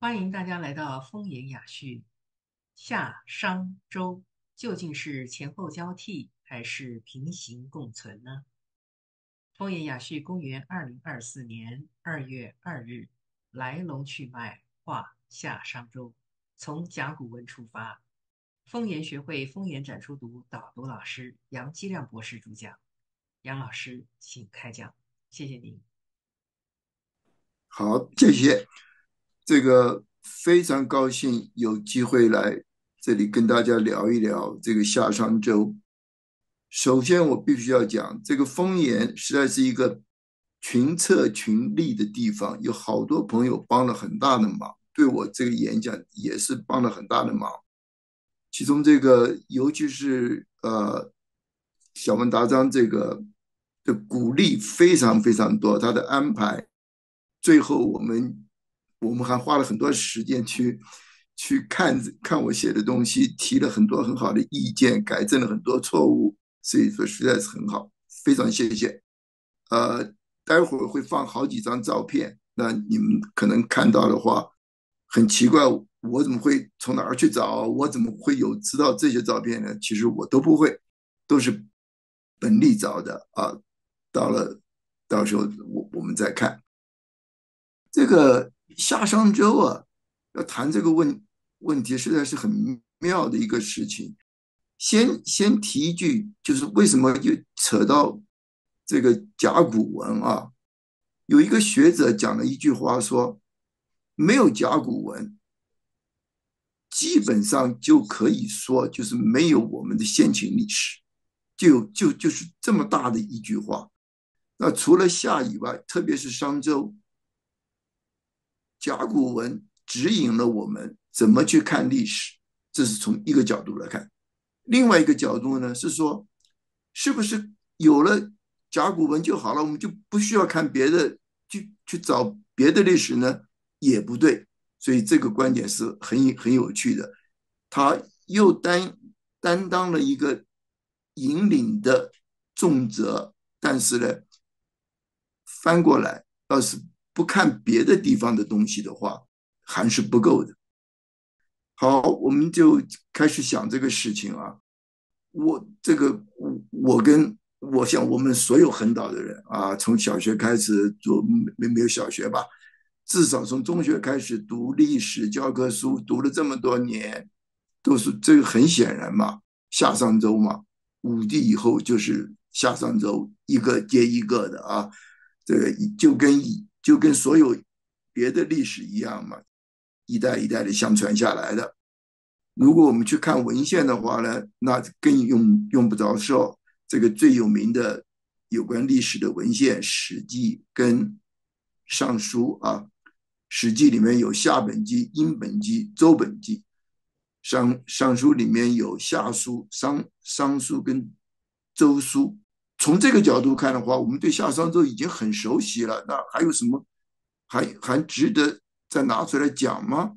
欢迎大家来到风言雅叙。夏商周究竟是前后交替还是平行共存呢？风言雅叙公元2024年2月2日，来龙去脉话夏商周，从甲骨文出发。风言学会风言展出读导读老师杨基亮博士主讲。杨老师，请开讲，谢谢您。 好，谢谢。这个非常高兴有机会来这里跟大家聊一聊这个夏商周。首先，我必须要讲，这个丰岩实在是一个群策群力的地方，有好多朋友帮了很大的忙，对我这个演讲也是帮了很大的忙。其中这个，尤其是小文达章这个的鼓励非常非常多，他的安排，最后我们还花了很多时间去看看我写的东西，提了很多很好的意见，改正了很多错误，所以说实在是很好，非常谢谢。呃，待会儿会放好几张照片，那你们可能看到的话，很奇怪，我怎么会从哪儿去找？我怎么会有知道这些照片呢？其实我都不会，都是本地找的啊。到时候我们再看这个夏商周啊，要谈这个问题，实在是很妙的一个事情。先提一句，就是为什么又扯到这个甲骨文啊？有一个学者讲了一句话说，没有甲骨文，基本上就可以说就是没有我们的先秦历史，就是这么大的一句话。那除了夏以外，特别是商周，甲骨文指引了我们怎么去看历史，这是从一个角度来看。另外一个角度呢是说，是不是有了甲骨文就好了，我们就不需要看别的，去找别的历史呢？也不对。所以这个观点是很有趣的。他又担当了一个引领的重责，但是呢，翻过来要是不看别的地方的东西的话，还是不够的。好，我们就开始想这个事情啊。我想我们所有横岛的人啊，从小学开始做没有小学吧，至少从中学开始读历史教科书，读了这么多年，都是这个很显然嘛，夏商周嘛，武帝以后就是夏商周，一个接一个的啊，这个就跟所有别的历史一样嘛，一代一代的相传下来的。如果我们去看文献的话呢，那更用不着说，这个最有名的有关历史的文献《史记》跟《尚书》啊，《史记》里面有夏本纪、殷本纪、周本纪，尚书里面有夏书、商书跟周书。从这个角度看的话，我们对夏商周已经很熟悉了，那还有什么还值得再拿出来讲吗？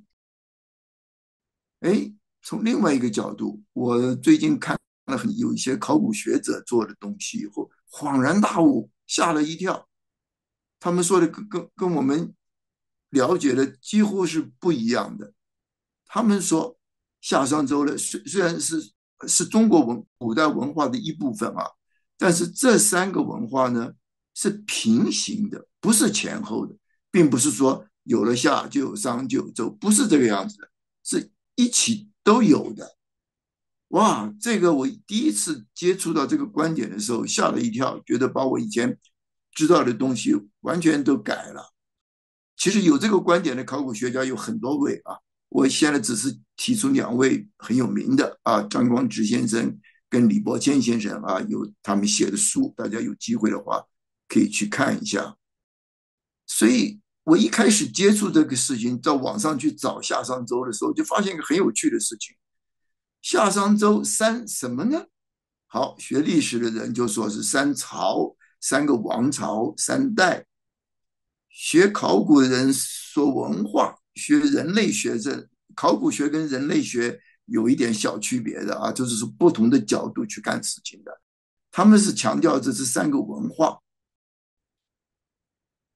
哎，从另外一个角度，我最近看了有一些考古学者做的东西以后，恍然大悟，吓了一跳。他们说的跟我们了解的几乎是不一样的。他们说夏商周呢，虽然是中国古代文化的一部分啊，但是这三个文化呢是平行的，不是前后的，并不是说有了夏就有商就有周，不是这个样子的，是一起都有的。哇，这个我第一次接触到这个观点的时候，吓了一跳，觉得把我以前知道的东西完全都改了。其实有这个观点的考古学家有很多位啊，我现在只是提出两位很有名的啊，张光直先生跟李伯谦先生啊，有他们写的书，大家有机会的话可以去看一下。所以我一开始接触这个事情，在网上去找夏商周的时候，就发现一个很有趣的事情：夏商周三什么呢？好，学历史的人就说是三朝、三个王朝、三代。学考古的人说文化，学人类学这考古学跟人类学有一点小区别的啊，就是说不同的角度去干事情的。他们是强调这是三个文化，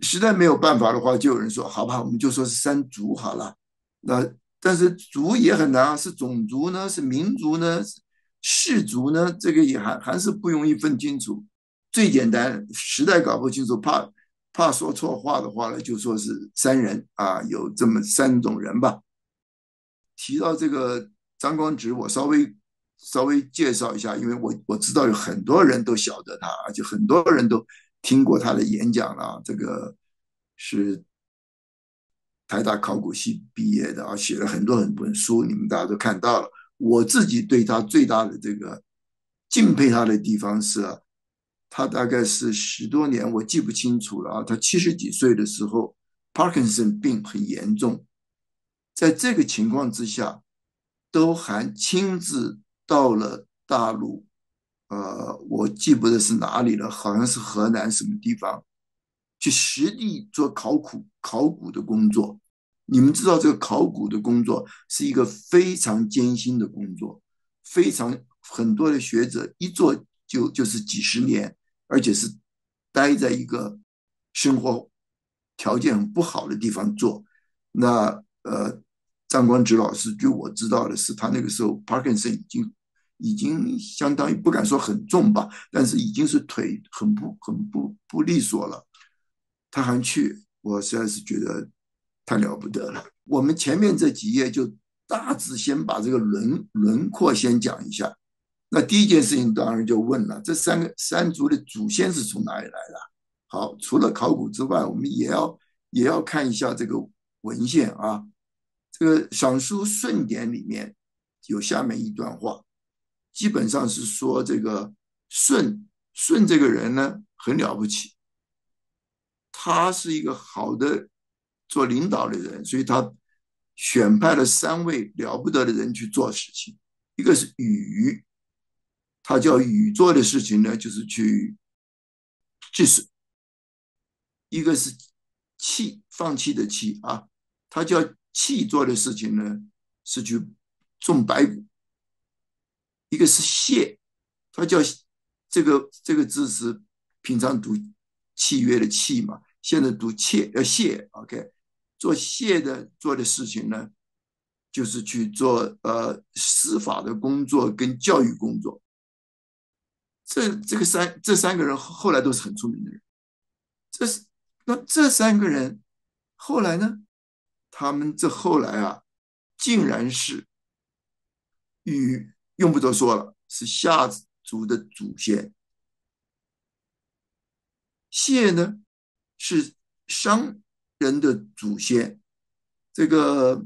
实在没有办法的话，就有人说，好吧，我们就说是三族好了。那但是族也很难啊，是种族呢，是民族呢，是氏族呢，这个也还是不容易分清楚。最简单，实在搞不清楚，怕说错话的话呢，就说是三人啊，有这么三种人吧。提到这个张光直，我稍微介绍一下，因为我知道有很多人都晓得他，而且很多人都听过他的演讲了。这个是台大考古系毕业的啊，写了很多本书，你们大家都看到了。我自己对他最大的这个敬佩他的地方是啊，他大概是10多年，我记不清楚了啊。他70几岁的时候，Parkinson 病很严重，在这个情况之下，都还亲自到了大陆，我记不得是哪里了，好像是河南什么地方，去实地做考古的工作。你们知道，这个考古的工作是一个非常艰辛的工作，很多的学者一做就是几十年，而且是待在一个生活条件很不好的地方做。那张光直老师，据我知道的是，他那个时候 Parkinson 已经相当于不敢说很重吧，但是已经是腿很不利索了。他还去，我实在是觉得太了不得了。我们前面这几页就大致先把这个轮廓先讲一下。那第一件事情当然就问了，这三族的祖先是从哪里来的？好，除了考古之外，我们也要看一下这个文献啊。这个《尚书舜典》里面有下面一段话，基本上是说这个舜这个人呢很了不起，他是一个好的做领导的人，所以他选派了3位了不得的人去做事情。一个是禹，他叫禹做的事情呢，就是去治水；一个是弃，放弃的弃啊，他叫弃做的事情呢，是去种白谷；一个是谢，他叫这个字是平常读契约的契嘛，现在读谢，OK，做谢的做的事情呢，就是去做司法的工作跟教育工作。这三个人后来都是很出名的人。这是那这3个人后来呢？他们这后来啊，竟然是用不着说了，是夏族的祖先。谢呢是商人的祖先。这个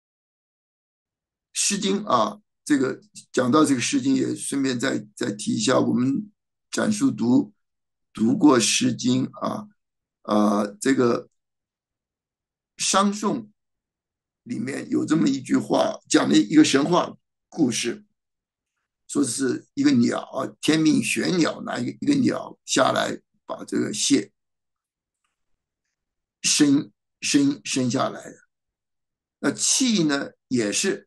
《诗经》啊，这个讲到这个《诗经》，也顺便再提一下，我们展述读过《诗经》啊，这个商颂里面有这么一句话，讲了一个神话故事，说是一个鸟啊，天命玄鸟拿一个鸟下来，把这个蟹生下来的。那气呢，也是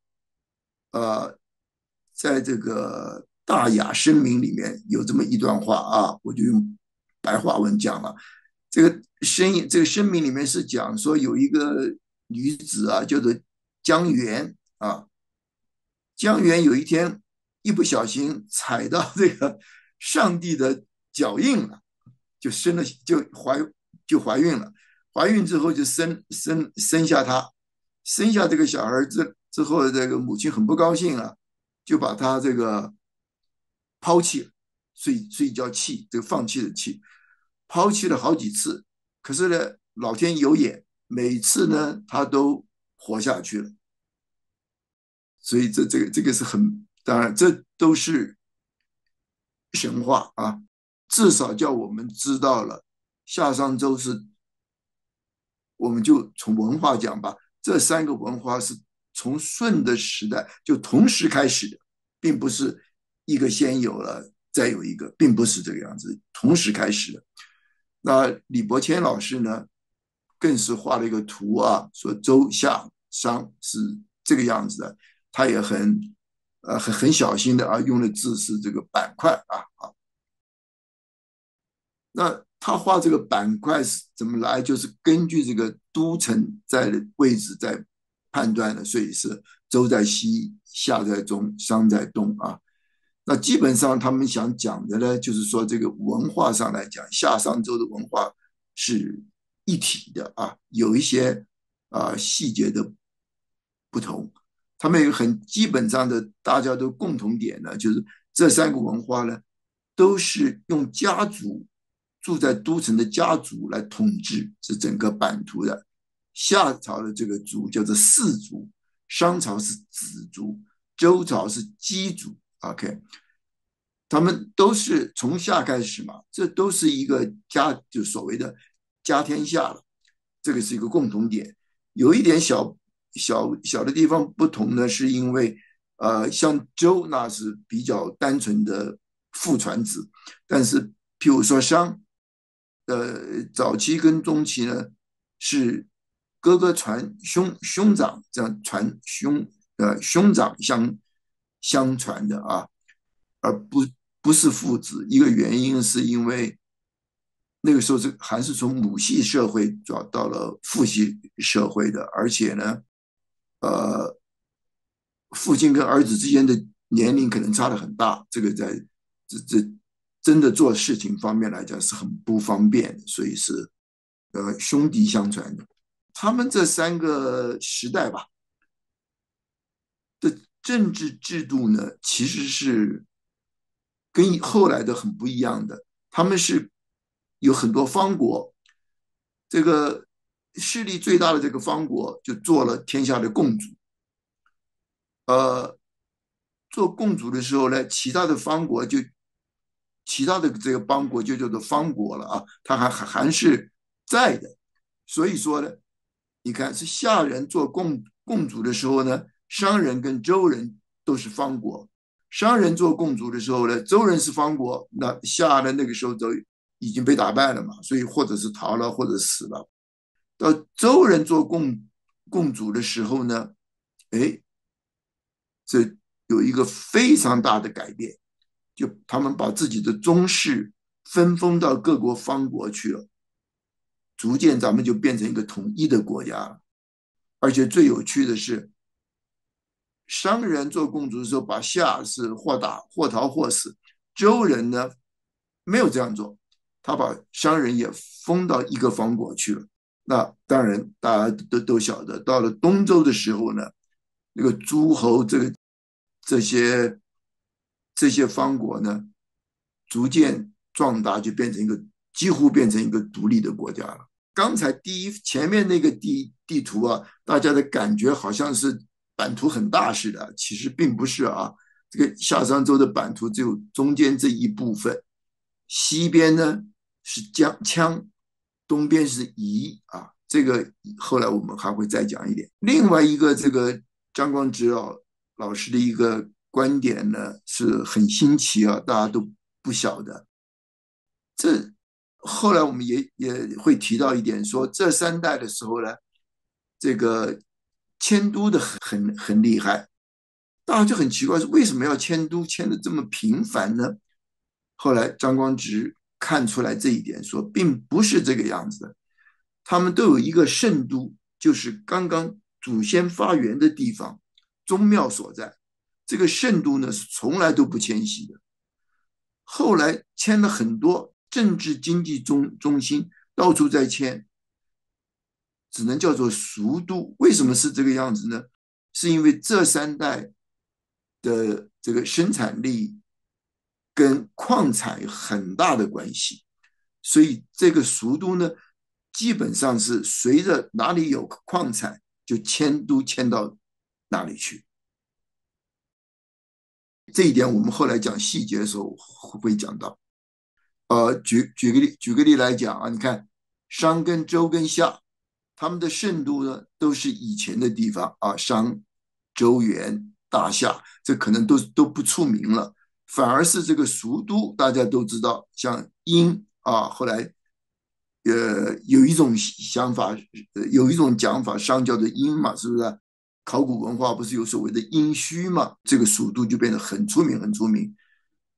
在这个《大雅生明》里面有这么一段话啊，我就用白话文讲了。这个声明里面是讲说有一个女子啊，叫做江源啊，江源有一天一不小心踩到这个上帝的脚印了，就生了就怀孕了，怀孕之后就生下这个小孩之后，这个母亲很不高兴啊，就把他这个抛弃了，所以叫弃，这个放弃的弃，抛弃了好几次，可是呢，老天有眼，每次呢他都活下去了。所以这个是很，当然这都是神话啊，至少叫我们知道了夏商周是，我们就从文化讲吧，这3个文化是从舜的时代就同时开始的，并不是一个先有了再有一个，并不是这个样子，同时开始的。那李伯谦老师呢，更是画了一个图啊，说周夏商是这个样子的，他也很小心的啊，用的字是这个板块啊。那他画这个板块是怎么来，就是根据这个都城在的位置在判断的，所以是周在西，夏在中，商在东啊。那基本上他们想讲的呢，就是说这个文化上来讲，夏商周的文化是一体的啊，有一些细节的不同。他们有很基本上的大家都共同点呢，就是这三个文化呢，都是用家族住在都城的家族来统治这整个版图的。夏朝的这个族叫做氏族，商朝是子族，周朝是姬族。OK，他们都是从夏开始嘛，这都是一个家，就所谓的家天下了，这个是一个共同点。有一点小的地方不同呢，是因为像周那是比较单纯的父传子，但是譬如说商，早期跟中期呢是哥哥传兄长，这样传兄长相传的啊，而不是父子。一个原因是因为那个时候还是从母系社会转到了父系社会的，而且呢，呃，父亲跟儿子之间的年龄可能差得很大，这个在这真的做事情方面来讲是很不方便，所以是兄弟相传的。他们这三个时代吧的政治制度呢，其实是跟后来的很不一样的。他们是有很多方国，这个势力最大的这个方国就做了天下的共主。呃，做共主的时候呢，其他的这个邦国就叫做方国了啊，它还是在的。所以说呢，你看是夏人做共主的时候呢，商人跟周人都是方国。商人做共主的时候呢，周人是方国，那夏呢那个时候都已经被打败了嘛，所以或者是逃了，或者死了。到周人做共主的时候呢，哎，这有一个非常大的改变，就他们把自己的宗室分封到各国方国去了，逐渐咱们就变成一个统一的国家了。而且最有趣的是，商人做共主的时候，把夏是或打或逃或死，周人呢没有这样做，他把商人也封到一个方国去了。那当然，大家都晓得，到了东周的时候呢，那个诸侯这些这些方国呢，逐渐壮大，就几乎变成一个独立的国家了。刚才前面那个地图啊，大家的感觉好像是版图很大似的，其实并不是啊。这个夏商周的版图只有中间这一部分，西边呢是羌，东边是夷啊。这个后来我们还会再讲一点。另外一个这个张光直老师的一个观点呢是很新奇啊，大家都不晓得。这后来我们也会提到一点，说这三代的时候呢，这个迁都的很厉害，大家就很奇怪，是为什么要迁都迁的这么频繁呢？后来张光直看出来这一点，说并不是这个样子的，他们都有一个圣都，就是刚刚祖先发源的地方，宗庙所在。这个圣都呢是从来都不迁徙的，后来迁了很多政治经济中心，到处在迁，只能叫做俗都。为什么是这个样子呢？是因为这三代的这个生产力跟矿产有很大的关系，所以这个俗都呢，基本上是随着哪里有矿产就迁到哪里去。这一点我们后来讲细节的时候会讲到。举个例来讲啊，你看商跟周跟夏，他们的圣都呢都是以前的地方啊，商、周原、大夏，这可能都不出名了，反而是这个蜀都大家都知道，像殷啊，后来有一种想法，有一种讲法，商叫做殷嘛，是不是？考古文化不是有所谓的殷墟嘛？这个蜀都就变得很出名，很出名。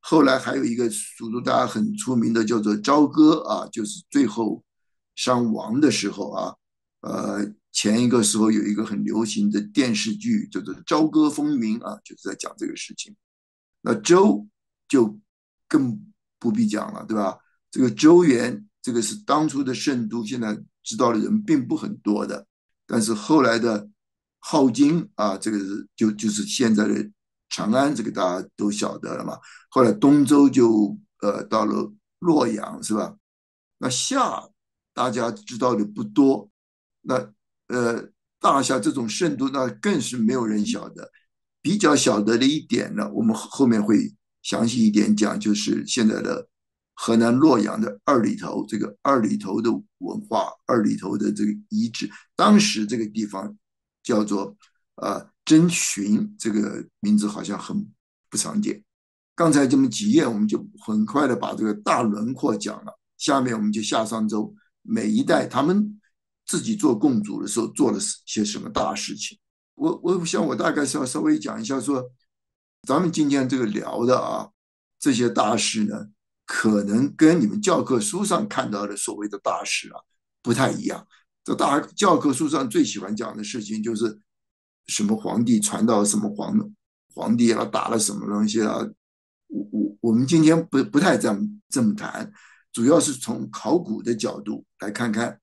后来还有一个蜀都大家很出名的叫做朝歌啊，就是最后伤亡的时候啊，前一个时候有一个很流行的电视剧叫做《朝歌风云》啊，就是在讲这个事情。那周就更不必讲了，对吧？这个周原，这个是当初的圣都，现在知道的人并不很多的。但是后来的镐京啊，这个就是现在的长安，这个大家都晓得了嘛。后来东周就到了洛阳，是吧？那夏大家知道的不多，那大夏这种圣都，那更是没有人晓得。比较晓得的一点呢，我们后面会详细一点讲，就是现在的河南洛阳的二里头，这个二里头的文化，二里头的这个遗址，当时这个地方叫做真寻，这个名字好像很不常见。刚才这么几页，我们就很快的把这个大轮廓讲了。下面我们就下商周每一代他们自己做共主的时候做了些什么大事情。我想我大概是要稍微讲一下说，咱们今天这个聊的啊，这些大事呢，可能跟你们教科书上看到的所谓的大事啊不太一样。这教科书上最喜欢讲的事情就是什么皇帝传到什么皇帝啊，打了什么东西啊。我们今天不太这么谈，主要是从考古的角度来看看，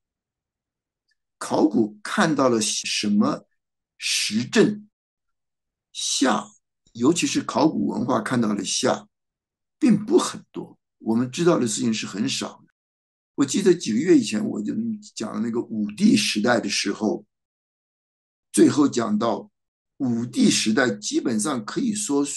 考古看到了什么实证。夏，尤其是考古文化看到的夏，并不很多，我们知道的事情是很少的。我记得几个月以前我就讲那个武帝时代的时候，最后讲到武帝时代基本上可以说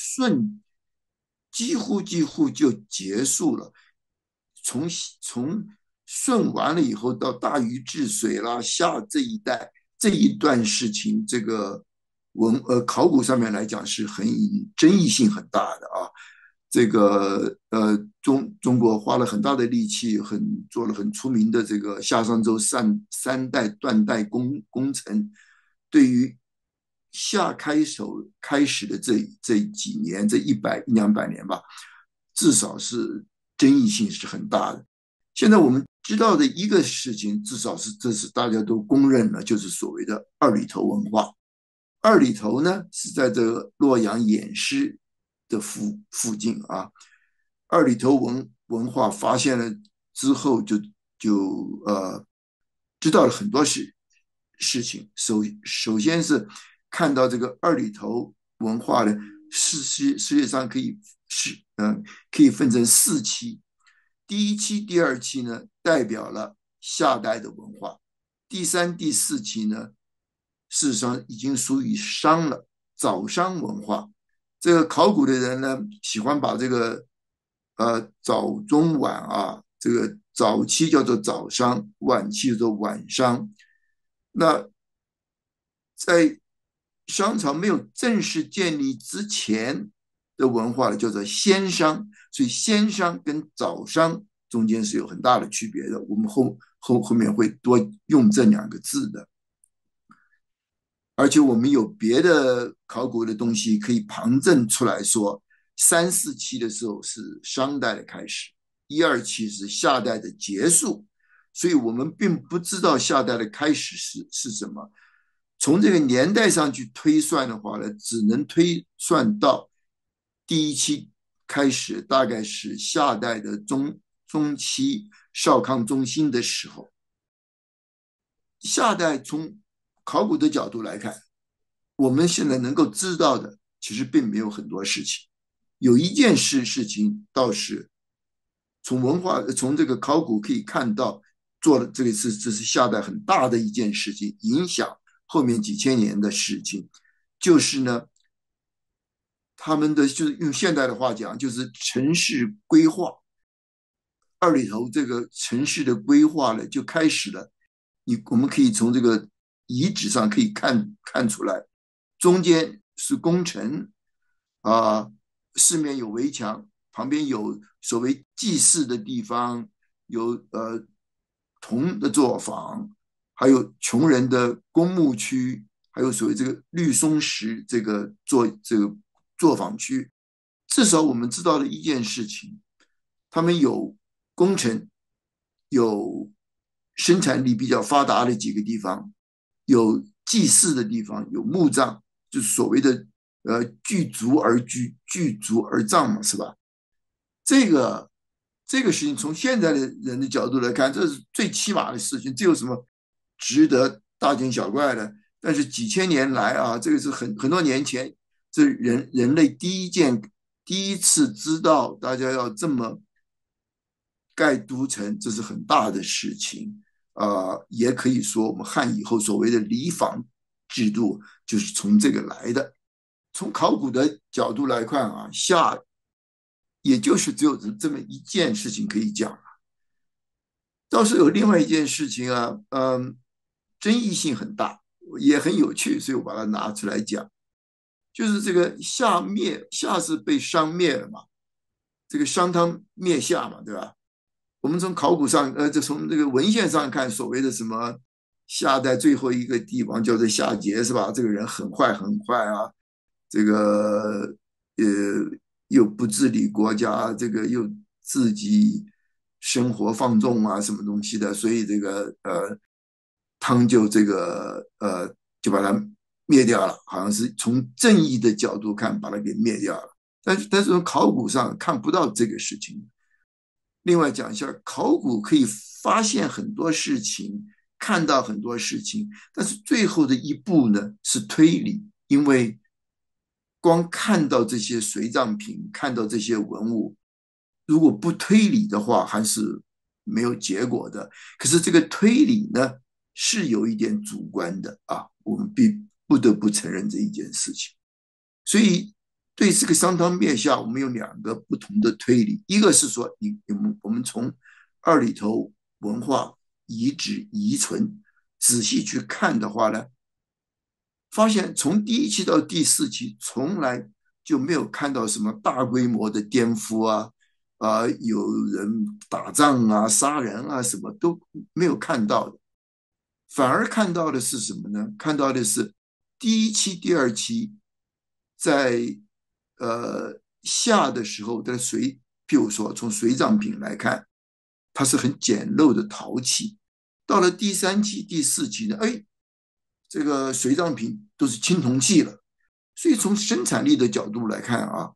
几乎就结束了。从舜完了以后到大禹治水啦，夏这一段事情，这个考古上面来讲是很争议性很大的啊。这个中国花了很大的力气，做了很出名的这个夏商周三代断代工程，对于夏开始的这几年，这一两百年吧，至少是争议性是很大的。现在我们知道的一个事情，至少是这是大家都公认了，就是所谓的二里头文化。二里头呢是在这个洛阳偃师的附近啊。二里头文化发现了之后就知道了很多事情。首先是看到这个二里头文化呢，世界上可以分成4期。第一期、第二期呢，代表了夏代的文化；第三、第四期呢，事实上已经属于商了，早商文化。这个考古的人呢，喜欢把这个早中晚啊，这个早期叫做早商，晚期叫做晚商。那在商朝没有正式建立之前的文化呢，叫做先商。所以先商跟早商中间是有很大的区别的。我们后面会多用这2个字的。而且我们有别的考古的东西可以旁证出来说，3、4期的时候是商代的开始，1、2期是夏代的结束。所以我们并不知道夏代的开始是什么。从这个年代上去推算的话呢，只能推算到第一期开始，大概是夏代的中期，少康中兴的时候。夏代从考古的角度来看，我们现在能够知道的其实并没有很多事情。有一件事情倒是从这个考古可以看到，做了这是夏代很大的一件事情，影响后面几千年的事情。就是呢，他们的就是用现代的话讲，就是城市规划。二里头这个城市的规划呢，就开始了。我们可以从这个遗址上可以看出来，中间是宫城啊，四面有围墙，旁边有所谓祭祀的地方，有铜的作坊，还有穷人的公墓区，还有所谓这个绿松石这个作坊区。 至少我们知道了一件事情，他们有工程，有生产力比较发达的几个地方，有祭祀的地方，有墓葬，就是所谓的具足而居，具足而葬嘛，是吧？这个这个事情从现在的人的角度来看，这是最起码的事情，这有什么值得大惊小怪的？但是几千年来啊，这个是很多年前，这人类第一次知道大家要这么盖都城，这是很大的事情也可以说我们汉以后所谓的礼坊制度就是从这个来的。从考古的角度来看啊，夏也就是只有这么一件事情可以讲了。倒是有另外一件事情啊，争议性很大，也很有趣，所以我把它拿出来讲。就是这个夏是被商灭了嘛，这个商汤灭夏嘛，对吧？我们从考古上，就从这个文献上看，所谓的什么夏代最后一个帝王叫做夏桀，是吧？这个人很坏很坏啊，这个呃又不治理国家，这个又自己生活放纵啊，什么东西的，所以这个汤就就把他灭掉了，好像是从正义的角度看把他给灭掉了，但是从考古上看不到这个事情。另外讲一下，考古可以发现很多事情，看到很多事情，但是最后的一步呢是推理，因为光看到这些随葬品，看到这些文物，如果不推理的话，还是没有结果的。可是这个推理呢，是有一点主观的啊，我们不得不承认这一件事情。所以对这个商汤灭夏，我们有两个不同的推理，一个是说，我们从二里头文化遗址遗存仔细去看的话呢，发现从第一期到第四期，从来就没有看到什么大规模的颠覆啊，有人打仗啊、杀人啊，什么都没有看到的，反而看到的是什么呢？看到的是第一期、第二期在下的时候的譬如说从随葬品来看，它是很简陋的陶器。到了第三期、第四期呢，哎，这个随葬品都是青铜器了。所以从生产力的角度来看啊，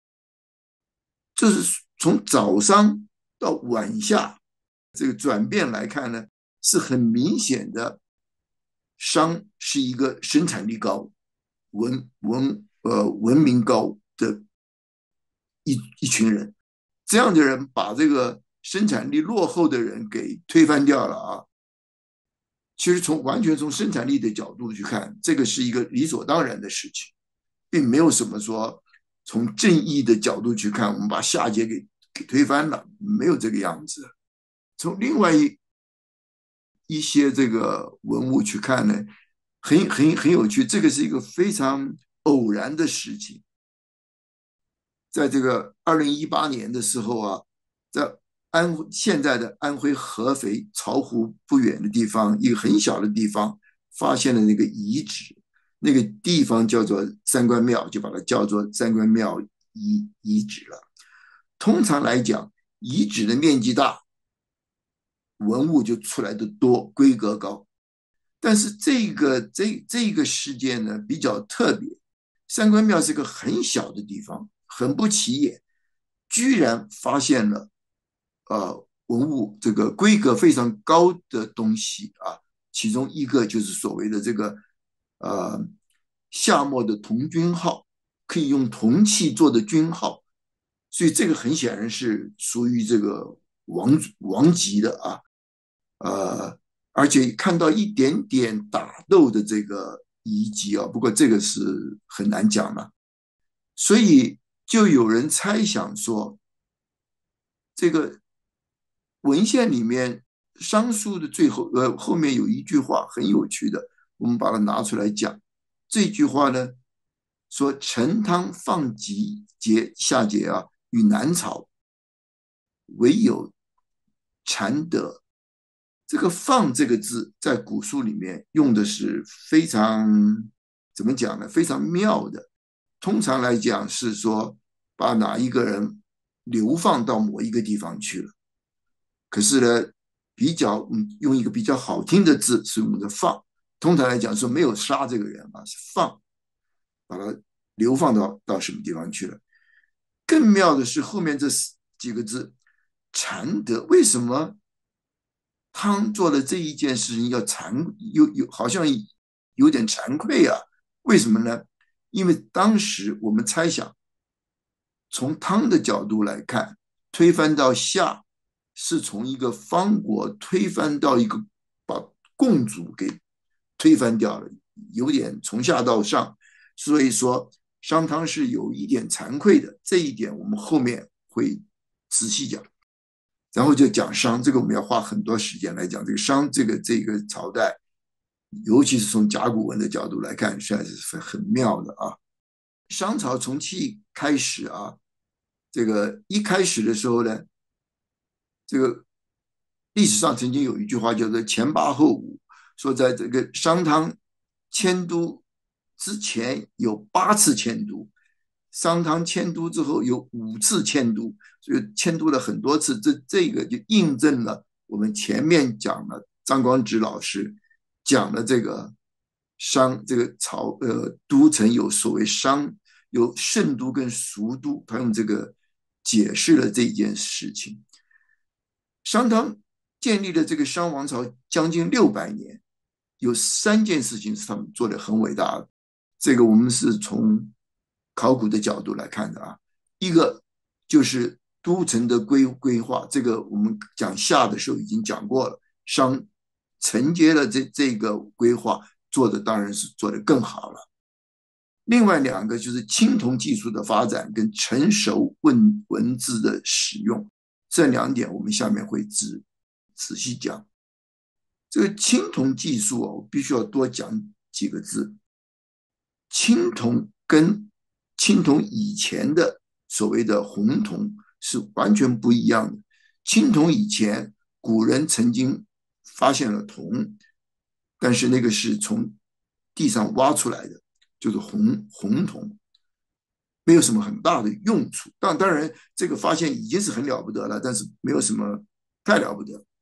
就是从早商到晚夏这个转变来看呢，是很明显的。商是一个生产力高、文明高的一群人，这样的人把这个生产力落后的人给推翻掉了啊。其实完全从生产力的角度去看，这个是一个理所当然的事情，并没有什么说从正义的角度去看，我们把夏桀给推翻了，没有这个样子。从另外一些这个文物去看呢，很有趣。这个是一个非常偶然的事情。在这个2018年的时候啊，在现在的安徽合肥巢湖不远的地方，一个很小的地方，发现了那个遗址。那个地方叫做三官庙，就把它叫做三官庙遗址了。通常来讲，遗址的面积大，文物就出来的多，规格高。但是这个事件呢比较特别，三官庙是个很小的地方，很不起眼，居然发现了文物这个规格非常高的东西啊，其中一个就是所谓的这个夏末的铜军号，可以用铜器做的军号，所以这个很显然是属于这个王级的啊。而且看到一点点打斗的这个遗迹啊，不过这个是很难讲了，所以就有人猜想说，这个文献里面商书的后面有一句话很有趣的，我们把它拿出来讲。这句话呢说陈汤放夏桀啊，与南朝唯有禅德。这个放这个字在古书里面用的是非常怎么讲呢？非常妙的。通常来讲是说把哪一个人流放到某一个地方去了。可是呢，用一个比较好听的字是用的放，通常来讲说没有杀这个人啊，是放，把他流放到什么地方去了。更妙的是后面这几个字禅德，为什么汤做了这一件事情要好像有点惭愧啊？为什么呢？因为当时我们猜想，从汤的角度来看，推翻到夏是从一个方国推翻到一个把共主给推翻掉了，有点从下到上，所以说商汤是有一点惭愧的，这一点我们后面会仔细讲。然后就讲商，这个我们要花很多时间来讲这个商这个朝代，尤其是从甲骨文的角度来看，实在是很妙的啊。商朝从其开始啊，这个一开始的时候呢，这个历史上曾经有一句话叫做前八后五，说在这个商汤迁都之前有8次迁都，商汤迁都之后有5次迁都，所以迁都了很多次。这个就印证了我们前面讲了张光直老师讲的这个这个都城有所谓有圣都跟俗都，他用这个解释了这件事情。商汤建立了这个商王朝将近600年，有3件事情是他们做的很伟大的。这个我们是从考古的角度来看的啊。一个就是都城的规划，这个我们讲夏的时候已经讲过了，商承接了这个规划，做的当然是做得更好了。另外2个就是青铜技术的发展跟成熟文字的使用，这2点我们下面会仔细讲。这个青铜技术我必须要多讲几个字。青铜跟青铜以前的所谓的红铜是完全不一样的。青铜以前古人曾经发现了铜，但是那个是从地上挖出来的，就是红铜，没有什么很大的用处。当然，这个发现已经是很了不得了，但是没有什么太了不得。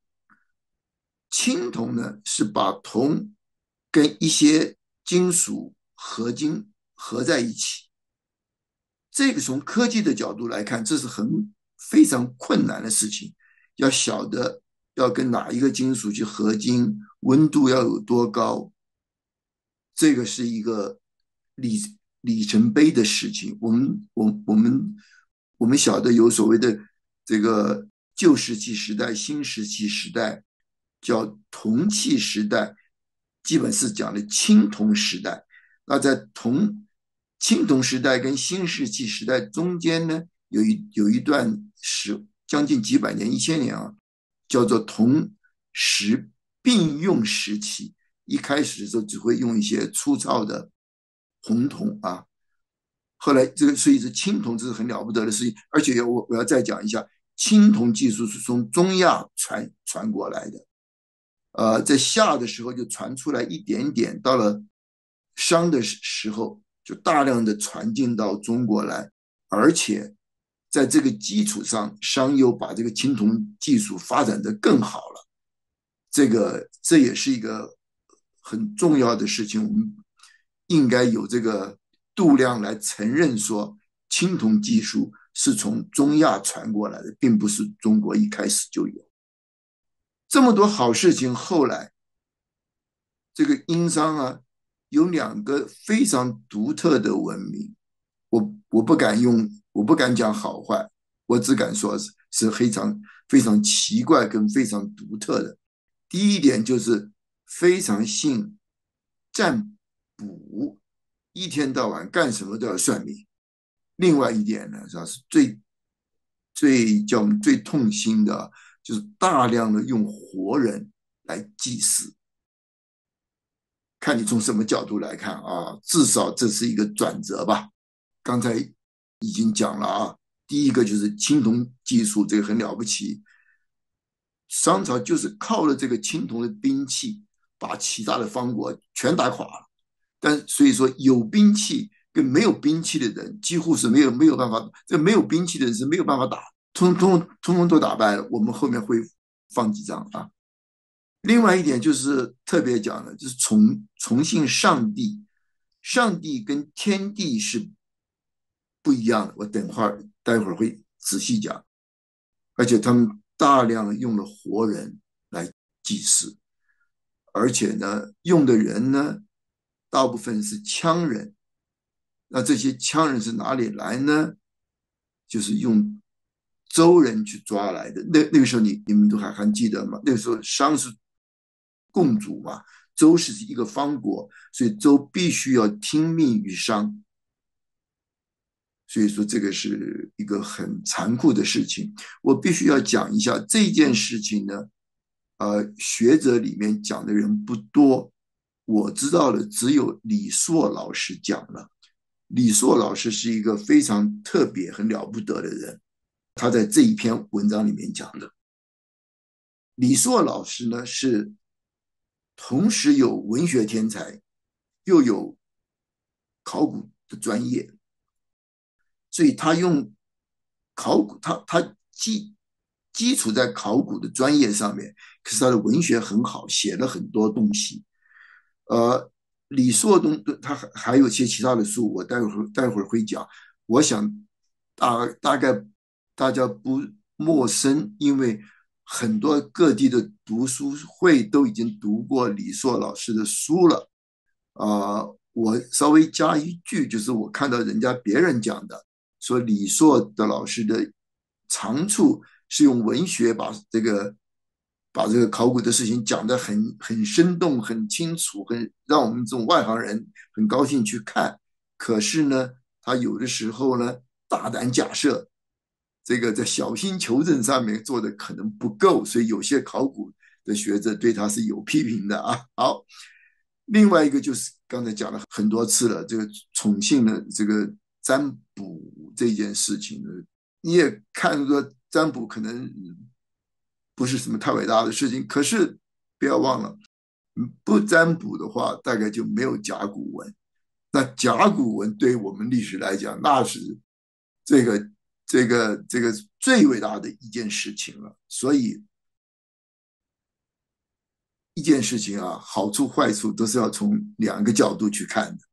青铜呢，是把铜跟一些金属合金合在一起。这个从科技的角度来看，这是非常困难的事情。要晓得要跟哪一个金属去合金，温度要有多高，这个是一个里程碑的事情。我们晓得有所谓的这个旧石器时代、新石器时代，叫铜器时代，基本是讲的青铜时代。那在青铜时代跟新石器时代中间呢，有一段将近几百年、1000年啊，叫做铜石并用时期。一开始的时候只会用一些粗糙的红铜啊，后来这个所以是青铜，这是很了不得的事情。而且我要再讲一下，青铜技术是从中亚传过来的。在夏的时候就传出来一点点，到了商的时候就大量的传进到中国来，而且在这个基础上，商又把这个青铜技术发展的更好了。这也是一个很重要的事情，我们应该有这个度量来承认说，青铜技术是从中亚传过来的，并不是中国一开始就有。这么多好事情，后来这个殷商啊，有2个非常独特的文明，我不敢讲好坏，我只敢说是非常奇怪跟非常独特的。第一点就是非常信占卜，一天到晚干什么都要算命。另外一点呢，是叫我们最痛心的，就是大量的用活人来祭祀。看你从什么角度来看啊，至少这是一个转折吧。刚才已经讲了啊，第一个就是青铜技术，这个很了不起。商朝就是靠了这个青铜的兵器，把其他的方国全打垮了。但所以说有兵器跟没有兵器的人几乎是没有办法，这没有兵器的人是没有办法打，通通都打败了。我们后面会放几张啊。另外一点就是特别讲的，就是重信上帝，上帝跟天地是不一样的。我待会儿会仔细讲，而且他们大量用了活人来祭祀，而且呢，用的人呢，大部分是羌人。那这些羌人是哪里来呢？就是用周人去抓来的。那个时候你们都还记得吗？那个时候商是共主嘛，周是一个方国，所以周必须要听命于商。所以说这个是一个很残酷的事情。我必须要讲一下这件事情呢，学者里面讲的人不多，我知道的只有李硕老师讲了。李硕老师是一个非常特别、很了不得的人，他在这一篇文章里面讲的。李硕老师呢是同时有文学天才，又有考古的专业，所以他用考古，他基础在考古的专业上面，可是他的文学很好，写了很多东西。呃，李硕他还有一些其他的书，我待会儿会讲。我想大概大家不陌生，因为很多各地的读书会都已经读过李硕老师的书了。我稍微加一句，就是我看到人家别人讲的，说李硕的老师的长处是用文学把这个考古的事情讲得很生动、很清楚，让我们这种外行人很高兴去看。可是呢，他有的时候呢，大胆假设，这个在小心求证上面做的可能不够，所以有些考古的学者对他是有批评的啊。好，另外一个就是刚才讲了很多次了，这个宠幸的这个占卜这件事情呢，你也看出占卜可能不是什么太伟大的事情，可是不要忘了，不占卜的话，大概就没有甲骨文。那甲骨文对我们历史来讲，那是这个这个最伟大的一件事情了。所以一件事情啊，好处坏处都是要从两个角度去看的。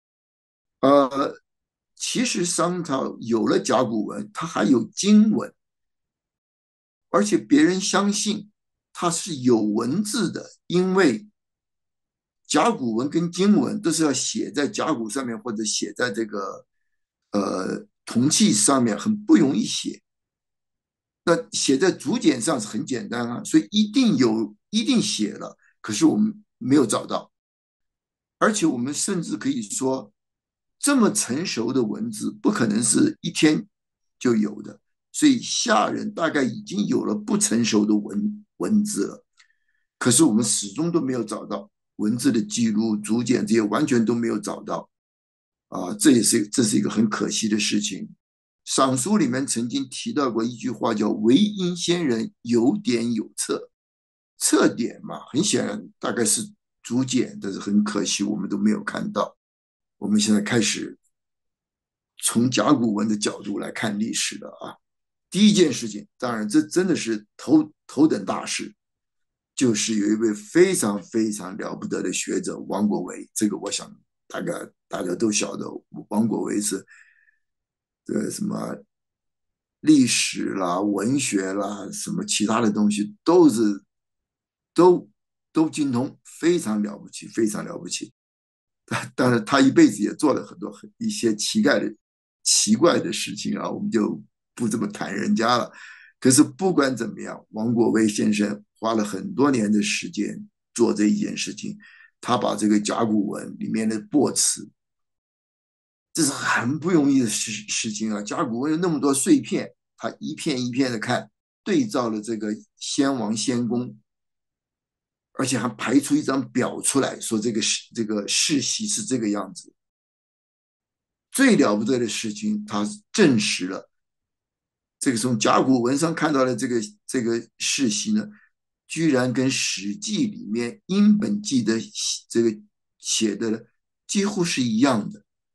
其实商朝有了甲骨文，它还有经文，而且别人相信它是有文字的，因为甲骨文跟经文都是要写在甲骨上面，或者写在这个铜器上面，很不容易写。那写在竹简上是很简单啊，所以一定写了，可是我们没有找到。而且我们甚至可以说，这么成熟的文字不可能是一天就有的，所以夏人大概已经有了不成熟的文字了，可是我们始终都没有找到文字的记录、竹简这些完全都没有找到啊，这是一个很可惜的事情。赏书里面曾经提到过一句话，叫“唯因先人有典有策”，测点嘛，很显然大概是竹简，但是很可惜我们都没有看到。我们现在开始从甲骨文的角度来看历史了啊。第一件事情，当然这真的是头等大事，就是有一位非常非常了不得的学者王国维，这个我想大家都晓得，王国维是什么历史啦、文学啦、什么其他的东西都都精通，非常了不起，非常了不起。当然，他一辈子也做了很多一些奇怪的事情啊，我们就不这么谈人家了。可是不管怎么样，王国维先生花了很多年的时间做这一件事情，他把这个甲骨文里面的卜辞，这是很不容易的事情啊。甲骨文有那么多碎片，他一片一片的看，对照了这个先王先公，而且还排出一张表出来，说这个世袭是这个样子。最了不得的事情，他证实了这个从甲骨文上看到的这个世袭呢，居然跟《史记》里面殷本纪的这个写的几乎是一样的。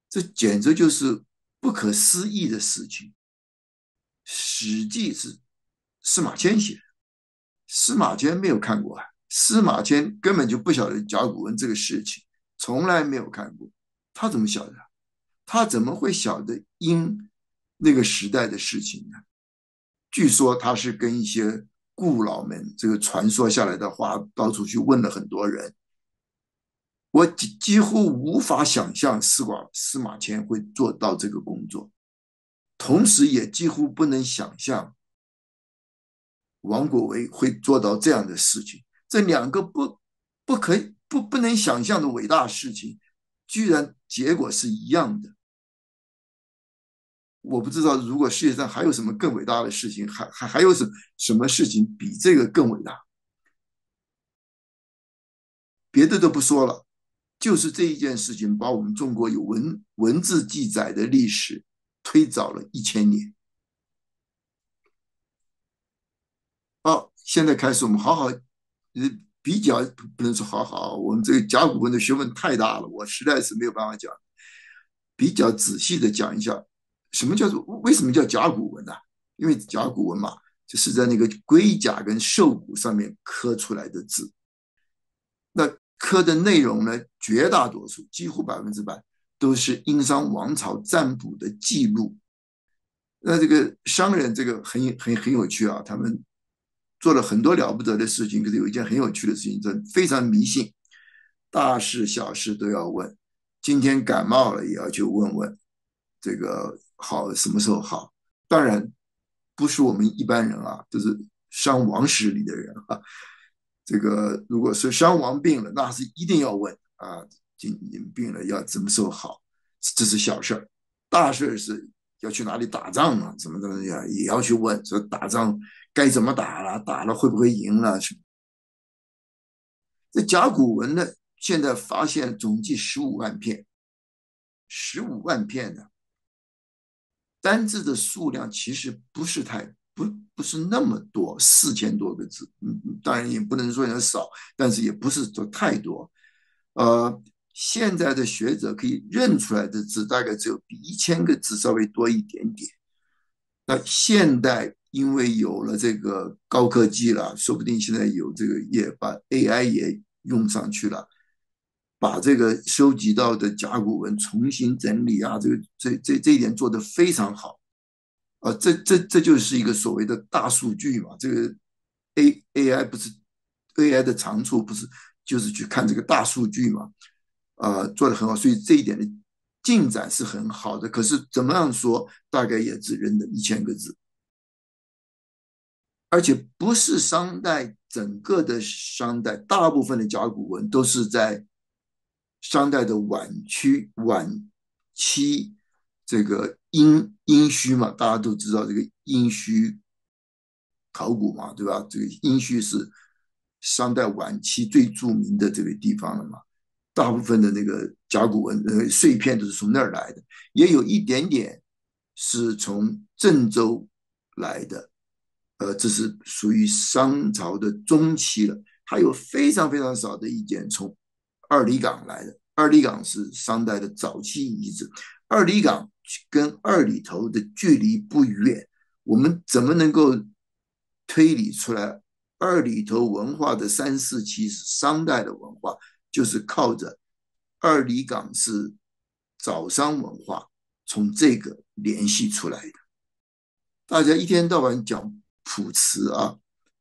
这简直就是不可思议的事情。《史记》是司马迁写的，司马迁没有看过啊，司马迁根本就不晓得甲骨文这个事情，从来没有看过，他怎么晓得？他怎么会晓得殷那个时代的事情呢？据说他是跟一些故老们这个传说下来的话，到处去问了很多人。我几乎无法想象司马迁会做到这个工作，同时也几乎不能想象王国维会做到这样的事情。这两个不能想象的伟大事情，居然结果是一样的。我不知道，如果世界上还有什么更伟大的事情，还有什么事情比这个更伟大？别的都不说了，就是这一件事情，把我们中国有文字记载的历史推早了1000年。好，现在开始我们好好比较，不能说好好，我们这个甲骨文的学问太大了，我实在是没有办法讲，比较仔细的讲一下，为什么叫甲骨文呢、因为甲骨文嘛，就是在那个龟甲跟兽骨上面刻出来的字。那刻的内容呢，绝大多数几乎100%都是殷商王朝占卜的记录。那这个商人这个很有趣啊，他们做了很多了不得的事情，可是有一件很有趣的事情，非常迷信，大事小事都要问。今天感冒了也要去问问这个好什么时候好。当然不是我们一般人啊，都是商王室里的人啊。这个如果是商王病了，那是一定要问啊，今年病了要什么时候好，这是小事儿。大事是要去哪里打仗啊，怎么怎么样也要去问，说打仗该怎么打了，打了会不会赢了？这甲骨文呢，现在发现总计15万片，15万片呢，单字的数量其实不是那么多，4000多个字。当然也不能说很少，但是也不是说太多。现在的学者可以认出来的字大概只有比1000个字稍微多一点点。那现代因为有了这个高科技了，说不定现在有这个也把 AI 也用上去了，把这个收集到的甲骨文重新整理啊，这一点做得非常好。这就是一个所谓的大数据嘛。这个 AI 不是 AI 的长处，不是就是去看这个大数据嘛？做得很好，所以这一点的进展是很好的。可是怎么样说，大概也只认得1000个字，而且不是商代整个的商代，大部分的甲骨文都是在商代的晚期，这个殷墟嘛，大家都知道这个殷墟考古嘛，对吧？这个殷墟是商代晚期最著名的这个地方了嘛。大部分的那个甲骨文碎片都是从那儿来的，也有一点点是从郑州来的。这是属于商朝的中期了。还有非常非常少的一件从二里岗来的。二里岗是商代的早期遗址。二里岗跟二里头的距离不远，我们怎么能够推理出来二里头文化的3、4期是商代的文化？就是靠着二里岗是早商文化，从这个联系出来的。大家一天到晚讲卜辞啊，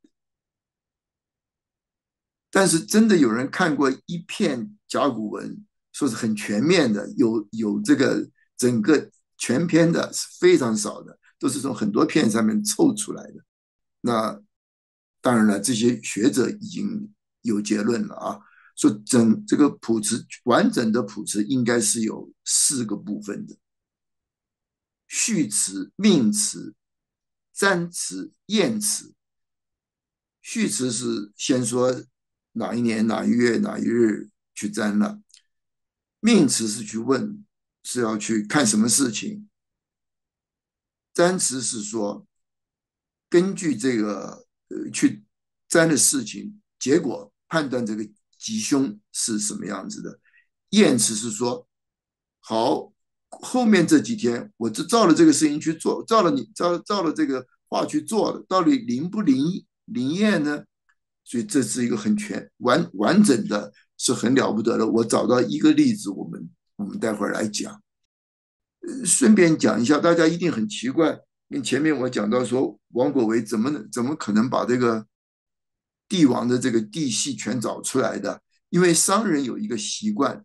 但是真的有人看过一片甲骨文，说是很全面的，有这个整个全篇的是非常少的，都是从很多片上面凑出来的。那当然了，这些学者已经有结论了啊，说这个谱词完整的谱词应该是有4个部分的：序词、命词、占词、验词。序词是先说哪一年哪一月哪一日去占了，命词是去问是要去看什么事情，占词是说根据这个去占的事情结果判断这个吉凶是什么样子的。验词是说好后面这几天，我就照了这个事情去做，照了这个话去做了，到底灵验呢？所以这是一个很完整的，是很了不得的。我找到一个例子，我们待会儿来讲。顺便讲一下，大家一定很奇怪，跟前面我讲到说，王国维怎么可能把这个帝王的这个地系全找出来的？因为商人有一个习惯，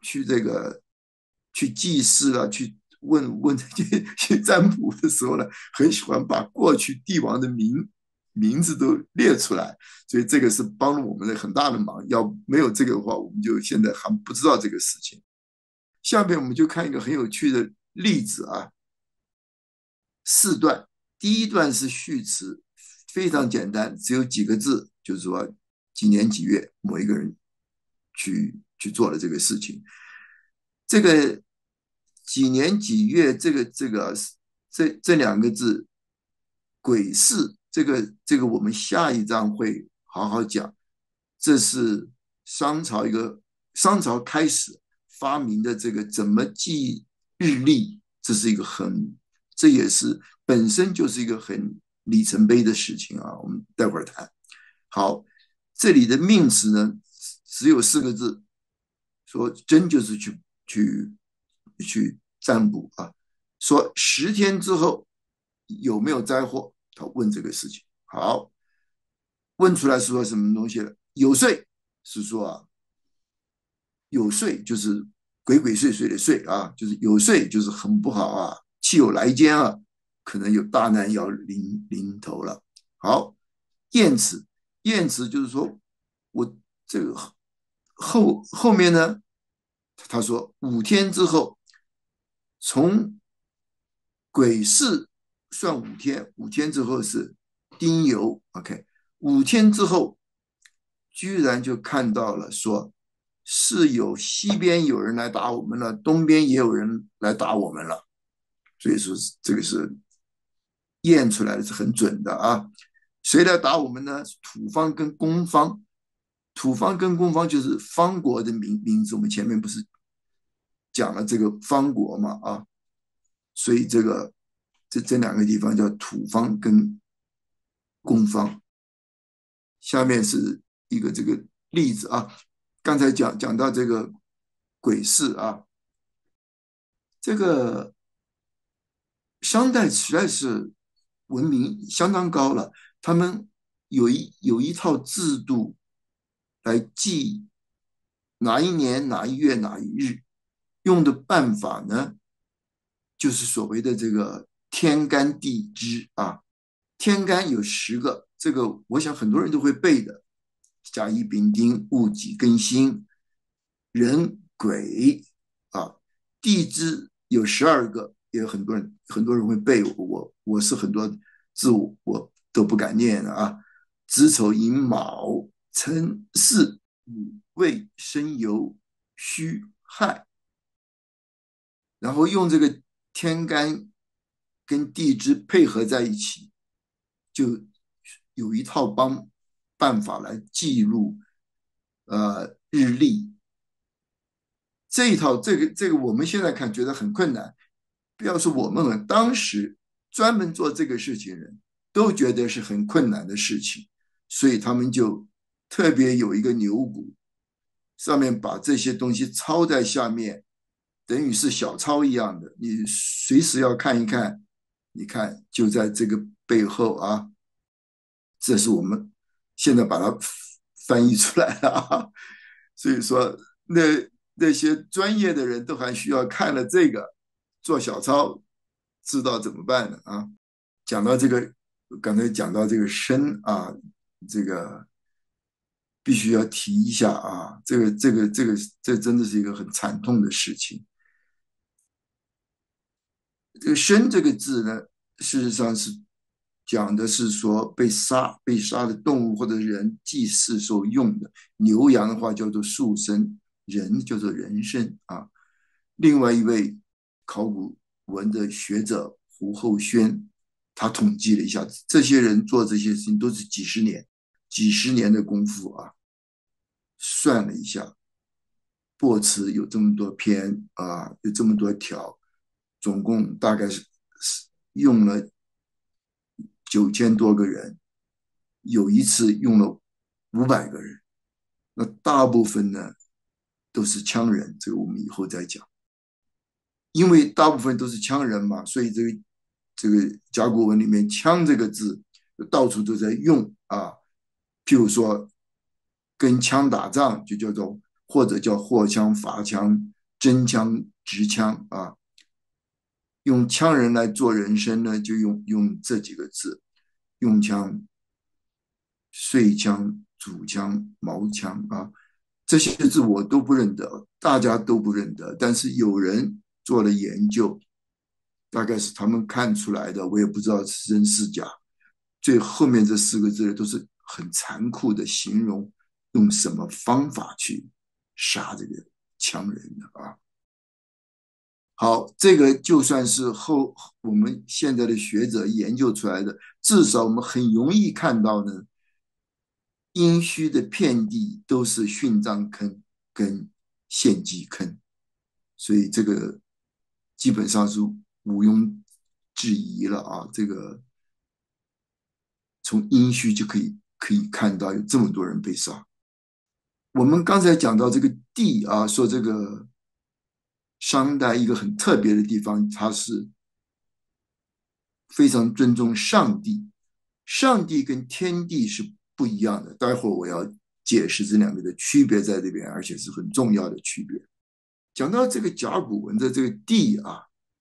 去祭祀啊，去问去占卜的时候呢，很喜欢把过去帝王的名字都列出来，所以这个是帮了我们的很大的忙。要没有这个的话，我们就现在还不知道这个事情。下面我们就看一个很有趣的例子啊，4段，第一段是序词，非常简单，只有几个字，就是说几年几月某一个人去做了这个事情。这个几年几月，这2个字，癸巳，这个我们下一章会好好讲。这是商朝开始发明的这个怎么记日历，这也是本身就是一个很里程碑的事情啊。我们待会儿谈。好，这里的命词呢只有4个字，说真就是去占卜啊，说10天之后有没有灾祸，他问这个事情。好，问出来是说什么东西了？有岁是说啊，有岁就是鬼鬼祟祟的祟啊，就是有岁就是很不好啊，气有来间啊，可能有大难要临头了。好，验词，验词就是说我这个后面呢，他说5天之后，从癸巳算5天，五天之后是丁酉，OK，5天之后，居然就看到了说是有西边有人来打我们了，东边也有人来打我们了，所以说这个是验出来的是很准的啊。谁来打我们呢？土方跟公方，土方跟公方就是方国的名字，我们前面不是讲了这个方国嘛啊，所以这2个地方叫土方跟公方。下面是一个这个例子啊，刚才讲到这个鬼市啊，这个商代实在是文明相当高了，他们有一套制度来记哪一年哪一月哪一日，用的办法呢，就是所谓的这个天干地支啊。天干有10个，这个我想很多人都会背的，甲乙丙丁戊己庚辛壬癸啊。地支有12个，也有很多人会背，我是很多字我都不敢念的啊。子丑寅卯辰巳午未申酉戌亥，然后用这个天干跟地支配合在一起，就有一套办法来记录日历。这一套这个我们现在看觉得很困难，不要说我们了，当时专门做这个事情的人都觉得是很困难的事情，所以他们就特别有一个牛骨，上面把这些东西抄在下面，等于是小抄一样的，你随时要看一看。你看，就在这个背后啊，这是我们现在把它翻译出来了啊。所以说，那些专业的人都还需要看了这个做小抄，知道怎么办呢啊？讲到这个，刚才讲到这个申啊，这个必须要提一下啊，这真的是一个很惨痛的事情。这个申这个字呢，事实上是讲的是说被杀的动物或者人祭祀时候用的。牛羊的话叫做畜生，人叫做人参啊。另外一位考古文的学者胡厚轩，他统计了一下，这些人做这些事情都是几十年的功夫啊。算了一下，卜辞有这么多篇啊，有这么多条， 总共大概是用了9000多个人，有一次用了500个人。那大部分呢都是羌人，这个我们以后再讲。因为大部分都是羌人嘛，所以这个甲骨文里面"羌"这个字到处都在用啊。譬如说跟枪打仗就叫做，或者叫货枪、伐枪、真枪、直枪啊。用羌人来做人参呢，就用这几个字：用枪、碎枪、主枪、毛枪啊。这些字我都不认得，大家都不认得，但是有人做了研究，大概是他们看出来的，我也不知道是真是假。最后面这4个字都是很残酷的形容用什么方法去杀这个羌人的啊。好，这个就算是我们现在的学者研究出来的，至少我们很容易看到呢，殷墟的遍地都是殉葬坑跟献祭坑，所以这个基本上是毋庸置疑了啊。这个从殷墟就可以看到有这么多人被杀。我们刚才讲到这个地啊，说这个商代一个很特别的地方，它是非常尊重上帝，上帝跟天地是不一样的。待会儿我要解释这两个的区别在这边，而且是很重要的区别。讲到这个甲骨文的这个地啊，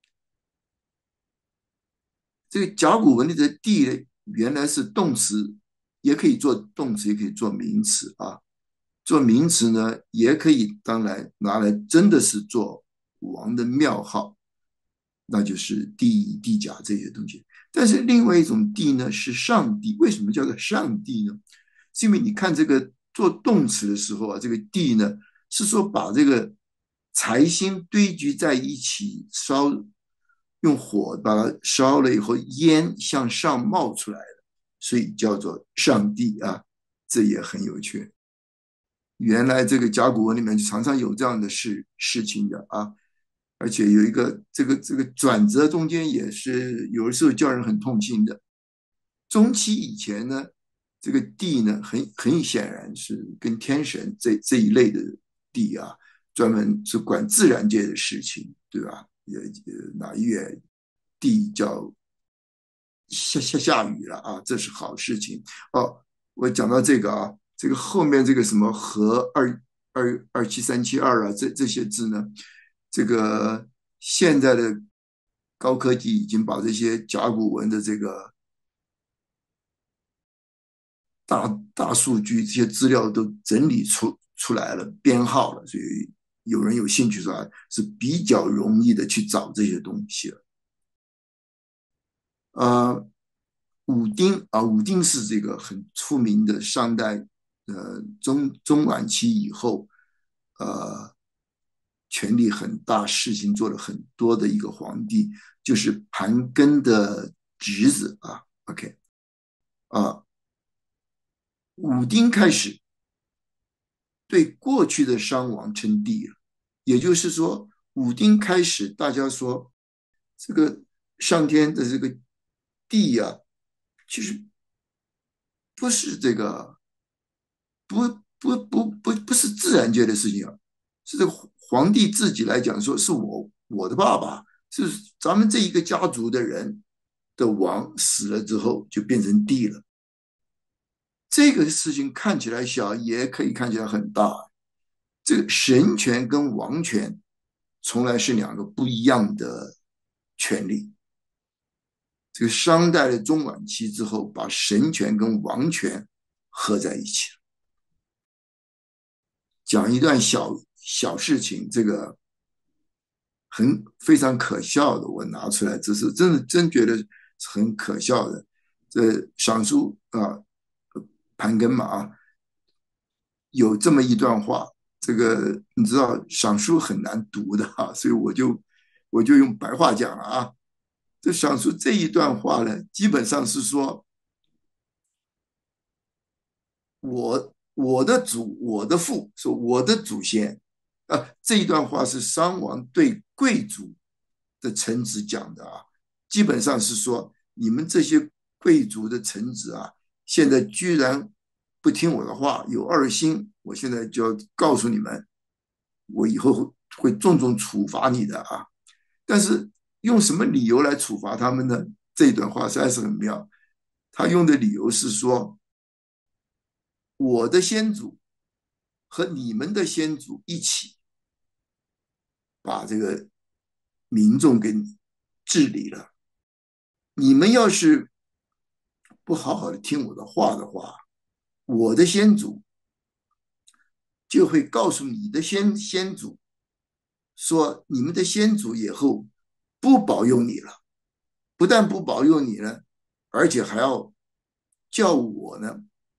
这个甲骨文里的地呢，原来是动词，也可以做动词，也可以做名词啊。做名词呢，也可以当然拿来真的是做王的庙号，那就是地乙、地甲这些东西。但是另外一种地呢是上帝，为什么叫做上帝呢？是因为你看这个做动词的时候啊，这个地呢是说把这个财星堆积在一起烧，用火把它烧了以后，烟向上冒出来了，所以叫做上帝啊，这也很有趣。原来这个甲骨文里面就常常有这样的事情的啊。而且有一个这个转折中间也是有的时候叫人很痛心的。中期以前呢，这个地呢很显然是跟天神这一类的地啊，专门是管自然界的事情，对吧？哪一月地叫下雨了啊，这是好事情哦。我讲到这个啊，这个后面这个什么和27372啊，这些字呢，这个现在的高科技已经把这些甲骨文的这个大数据这些资料都整理出来了，编号了，所以有人有兴趣的话是比较容易的去找这些东西了。武丁啊，武丁是这个很出名的商代中晚期以后，呃，权力很大、事情做了很多的一个皇帝，就是盘庚的侄子啊。OK 啊，武丁开始对过去的商王称帝了，也就是说，武丁开始大家说这个上天的这个地啊，其实不是这个不是自然界的事情啊，是这个皇帝自己来讲说，是我的爸爸，是咱们这一个家族的人的王死了之后就变成帝了。这个事情看起来小，也可以看起来很大。这个神权跟王权从来是两个不一样的权利。这个商代的中晚期之后，把神权跟王权合在一起了。讲一段小事情，这个非常可笑的，我拿出来，这是真觉得很可笑的。这赏书啊，盘庚嘛啊，有这么一段话，这个你知道赏书很难读的啊，所以我就用白话讲了啊。这赏书这一段话呢，基本上是说我的父，说我的祖先啊，这一段话是商王对贵族的臣子讲的啊，基本上是说你们这些贵族的臣子啊，现在居然不听我的话，有二心，我现在就要告诉你们，我以后会重重处罚你的啊。但是用什么理由来处罚他们呢？这一段话实在是很妙。他用的理由是说，我的先祖和你们的先祖一起把这个民众给治理了。你们要是不好好的听我的话的话，我的先祖就会告诉你的先祖说，你们的先祖以后不保佑你了，不但不保佑你了，而且还要叫我呢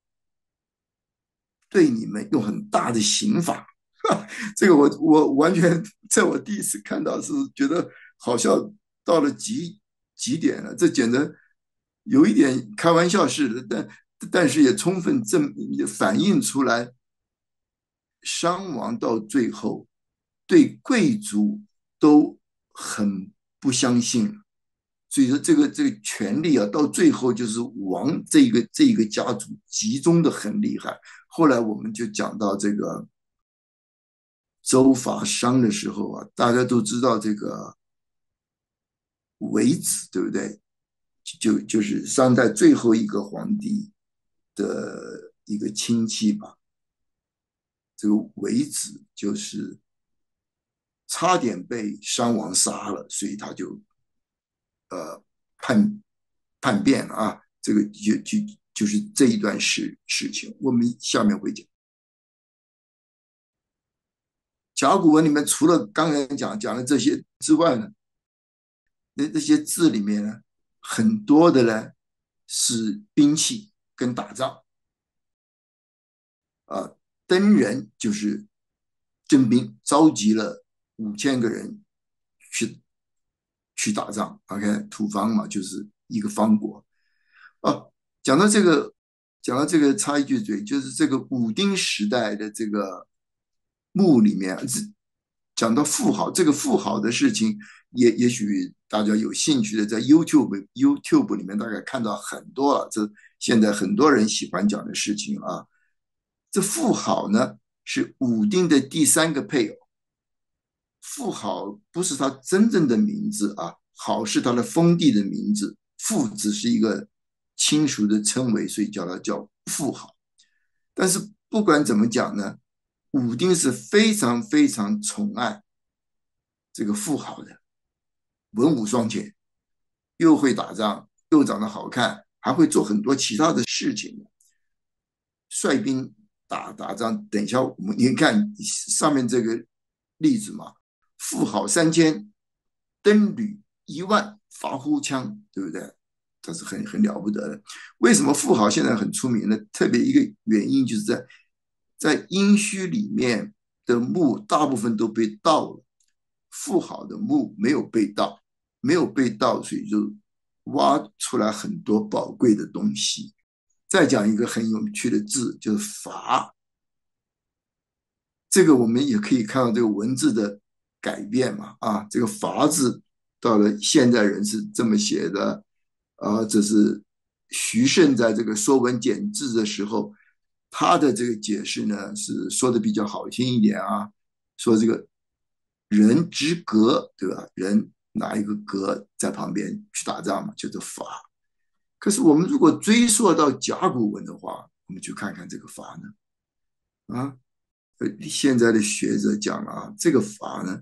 对你们用很大的刑罚。这个我完全在我第一次看到是觉得好笑到了极点了，这简直有一点开玩笑似的，但是也充分反映出来，商王到最后对贵族都很不相信，所以说这个权力啊，到最后就是王这个家族集中的很厉害。后来我们就讲到这个周伐商的时候啊，大家都知道这个韦子，对不对？就是商代最后一个皇帝的一个亲戚吧。这个韦子就是差点被商王杀了，所以他就叛叛变了啊。这个就是这一段事情，我们下面会讲。甲骨文里面除了刚才讲的这些之外呢，那些字里面呢，很多的呢是兵器跟打仗啊。登人就是征兵，召集了5000个人去打仗。OK，土方嘛，就是一个方国。哦，讲到这个，讲到这个插一句嘴，就是这个武丁时代的这个墓里面，讲到妇好，这个妇好的事情，也许大家有兴趣的，在 YouTube 里面大概看到很多了。这现在很多人喜欢讲的事情啊。这妇好呢是武丁的第3个配偶，妇好不是他真正的名字啊，好是他的封地的名字，妇只是一个亲属的称谓，所以叫妇好。但是不管怎么讲呢，武丁是非常非常宠爱这个妇好的，文武双全，又会打仗，又长得好看，还会做很多其他的事情，率兵打仗。等一下，我们您看上面这个例子嘛，妇好3000，登履1万，伐呼羌，对不对？这是很了不得的。为什么妇好现在很出名呢？特别一个原因就是在殷墟里面的墓大部分都被盗了，妇好的墓没有被盗，没有被盗，所以就挖出来很多宝贵的东西。再讲一个很有趣的字，就是伐。这个我们也可以看到这个文字的改变嘛。啊，这个伐字到了现代人是这么写的。这是徐慎在这个《说文解字》的时候，他的这个解释呢是说的比较好听一点啊，说这个人之革，对吧？人拿一个革在旁边去打仗嘛，就是伐。可是我们如果追溯到甲骨文的话，我们去看看这个伐呢，啊，现在的学者讲了啊，这个伐呢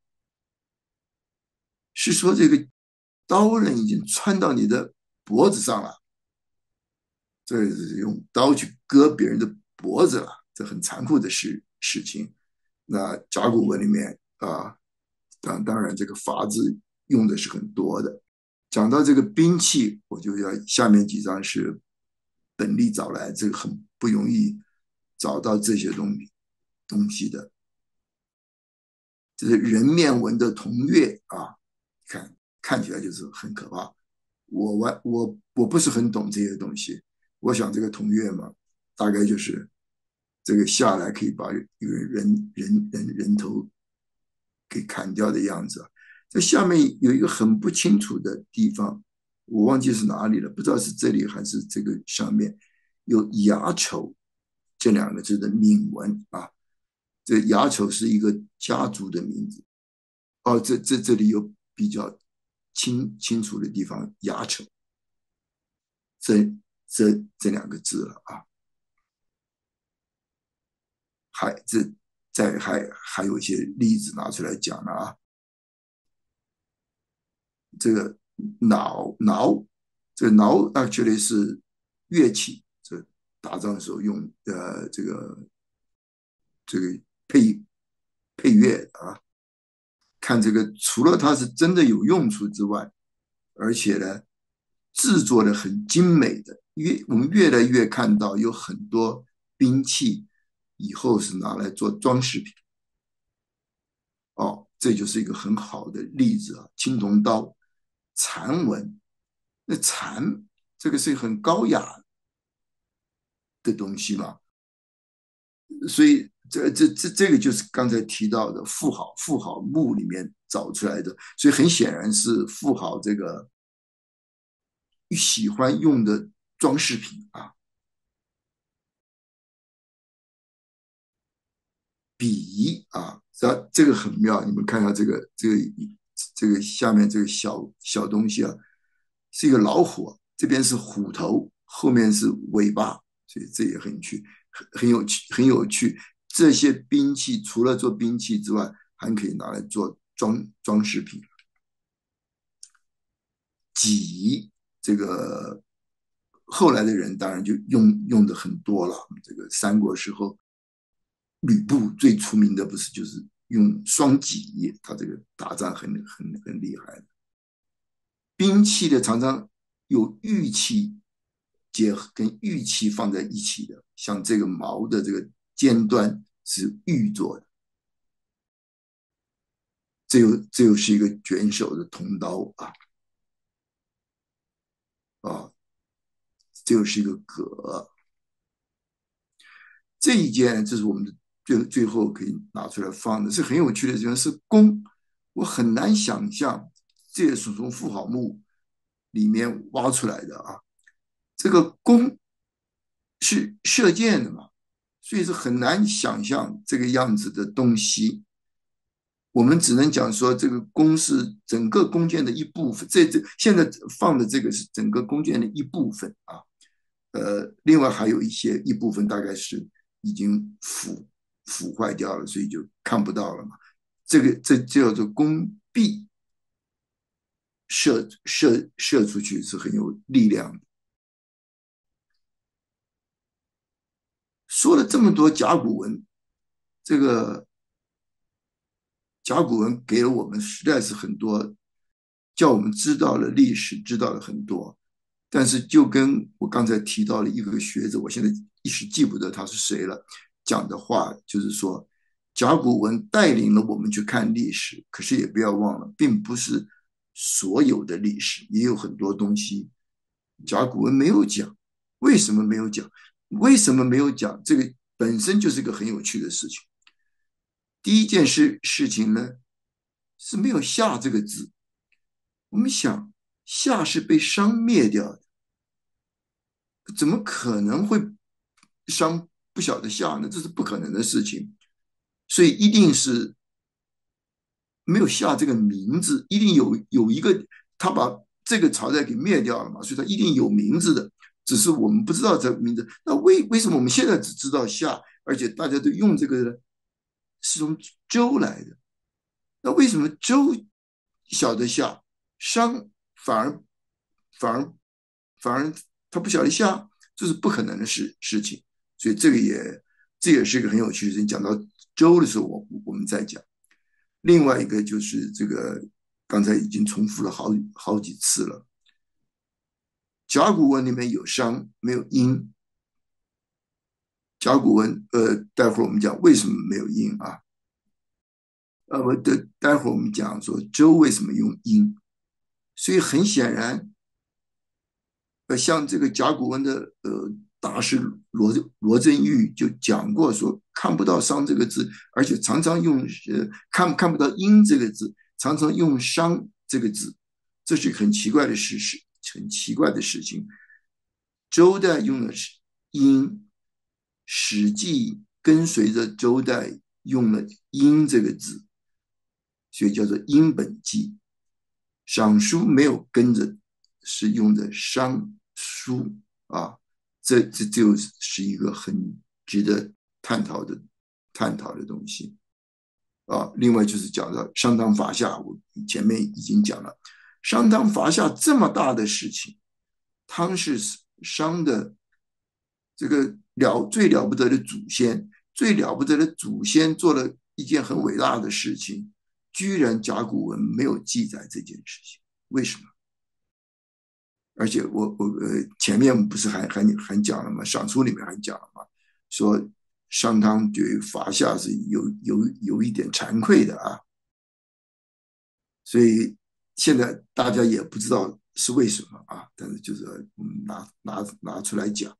是说这个刀刃已经穿到你的脖子上了，这是用刀去割别人的脖子了，这很残酷的事情。那甲骨文里面啊，当然这个伐字用的是很多的。讲到这个兵器，我就要下面几张是本地找来，这个很不容易找到这些东西的。这是人面纹的铜钺啊，看起来就是很可怕。我不是很懂这些东西，我想这个铜钺嘛，大概就是这个下来可以把一个人头给砍掉的样子。 这下面有一个很不清楚的地方，我忘记是哪里了，不知道是这里还是这个上面有“雅丑”这两个字的铭文啊。这雅丑是一个家族的名字。哦，这里有比较清楚的地方，雅丑这这两个字了啊。还这再还有一些例子拿出来讲了啊。这个挠，这个挠 actually 是乐器，这打仗的时候用这个配乐啊。看这个，除了它是真的有用处之外，而且呢，制作的很精美的，我们越来越看到有很多兵器以后是拿来做装饰品。哦，这就是一个很好的例子啊。青铜刀、蝉纹，那蝉这个是很高雅的东西嘛，所以这个就是刚才提到的妇好墓里面找出来的，所以很显然是妇好这个喜欢用的装饰品啊。鄙夷啊，这个很妙，你们看一下这个下面这个小东西啊，是一个老虎，这边是虎头，后面是尾巴，所以这也很有趣。这些兵器除了做兵器之外，还可以拿来做装饰品。戟这个后来的人当然就用的很多了。这个三国时候，吕布最出名的不是就是用双戟，他这个打仗很厉害的。兵器的常常有玉器结合，跟玉器放在一起的，像这个矛的这个尖端是玉做的，这又是一个卷手的铜刀啊，这又是一个戈。这一件，这是我们的最后可以拿出来放的，是很有趣的地方，是弓。我很难想象，这也是从妇好墓里面挖出来的啊。这个弓是射箭的嘛，所以是很难想象这个样子的东西。我们只能讲说，这个弓是整个弓箭的一部分。现在放的这个是整个弓箭的一部分啊。另外还有一部分大概是已经腐坏掉了，所以就看不到了嘛。这叫做弓臂，射出去是很有力量的。说了这么多甲骨文，这个甲骨文给了我们实在是很多，叫我们知道了历史，知道了很多。但是就跟我刚才提到了一个学者，我现在一时记不得他是谁了，讲的话就是说，甲骨文带领了我们去看历史，可是也不要忘了，并不是所有的历史，也有很多东西甲骨文没有讲。为什么没有讲？为什么没有讲？这个本身就是一个很有趣的事情。第一件事情呢，是没有"夏"这个字。我们想"夏"是被商灭掉的，怎么可能会商不晓得"夏"呢？这是不可能的事情。所以一定是没有"夏"这个名字，一定有一个，他把这个朝代给灭掉了嘛，所以他一定有名字的，只是我们不知道这个名字。那为什么我们现在只知道"夏"，而且大家都用这个呢？是从周来的。那为什么周晓得"夏"，商反而反而反而他不晓得"夏"，这是不可能的事情。所以这也是一个很有趣的事情。讲到周的时候，我们再讲。另外一个就是这个，刚才已经重复了好几次了。甲骨文里面有商，没有殷。甲骨文，待会儿我们讲为什么没有殷啊？我待会儿我们讲说周为什么用殷。所以很显然，像这个甲骨文的大师罗振玉就讲过说，看不到商这个字，而且常常用看不到殷这个字， 常常用商这个字，这是很奇怪的事实，很奇怪的事情。周代用的是殷，史记跟随着周代用了殷这个字，所以叫做殷本纪。赏书没有跟着，是用的商书啊，这就是一个很值得探讨的东西啊。另外就是讲到商汤伐夏，我前面已经讲了，商汤伐夏这么大的事情，汤是商的这个最了不得的祖先，最了不得的祖先做了一件很伟大的事情，居然甲骨文没有记载这件事情，为什么？而且我前面不是还讲了吗？赏书里面还讲了吗？说商汤对伐夏是有一点惭愧的啊，所以现在大家也不知道是为什么啊，但是就是拿出来讲。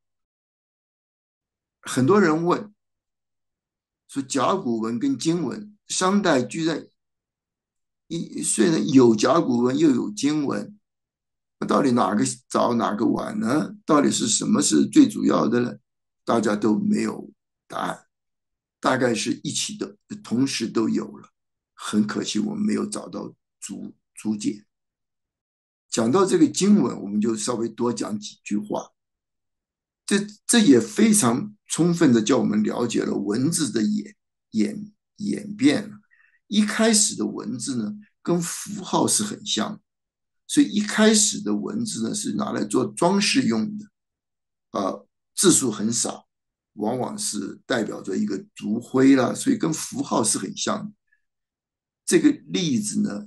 很多人问说甲骨文跟金文，商代居然虽然有甲骨文又有金文，那到底哪个早哪个晚呢？到底是什么是最主要的呢？大家都没有答案，大概是一起的，同时都有了。很可惜，我们没有找到注解。讲到这个经文，我们就稍微多讲几句话。这也非常充分的叫我们了解了文字的演变。一开始的文字呢，跟符号是很像的，所以一开始的文字呢是拿来做装饰用的，字数很少，往往是代表着一个族徽啦，所以跟符号是很像的。这个例子呢，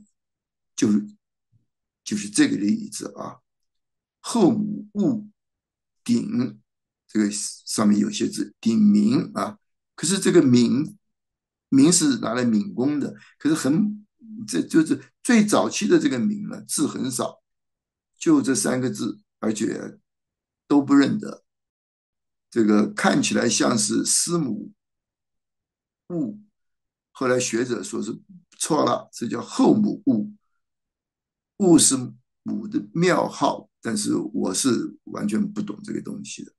就是这个例子啊，后母戊鼎，这个上面有些字鼎名啊，可是这个名是拿来闽工的，可是这就是最早期的这个名呢，字很少，就这三个字，而且都不认得。这个看起来像是师母戊，后来学者说是错了，这叫后母戊，戊是母的庙号，但是我是完全不懂这个东西的。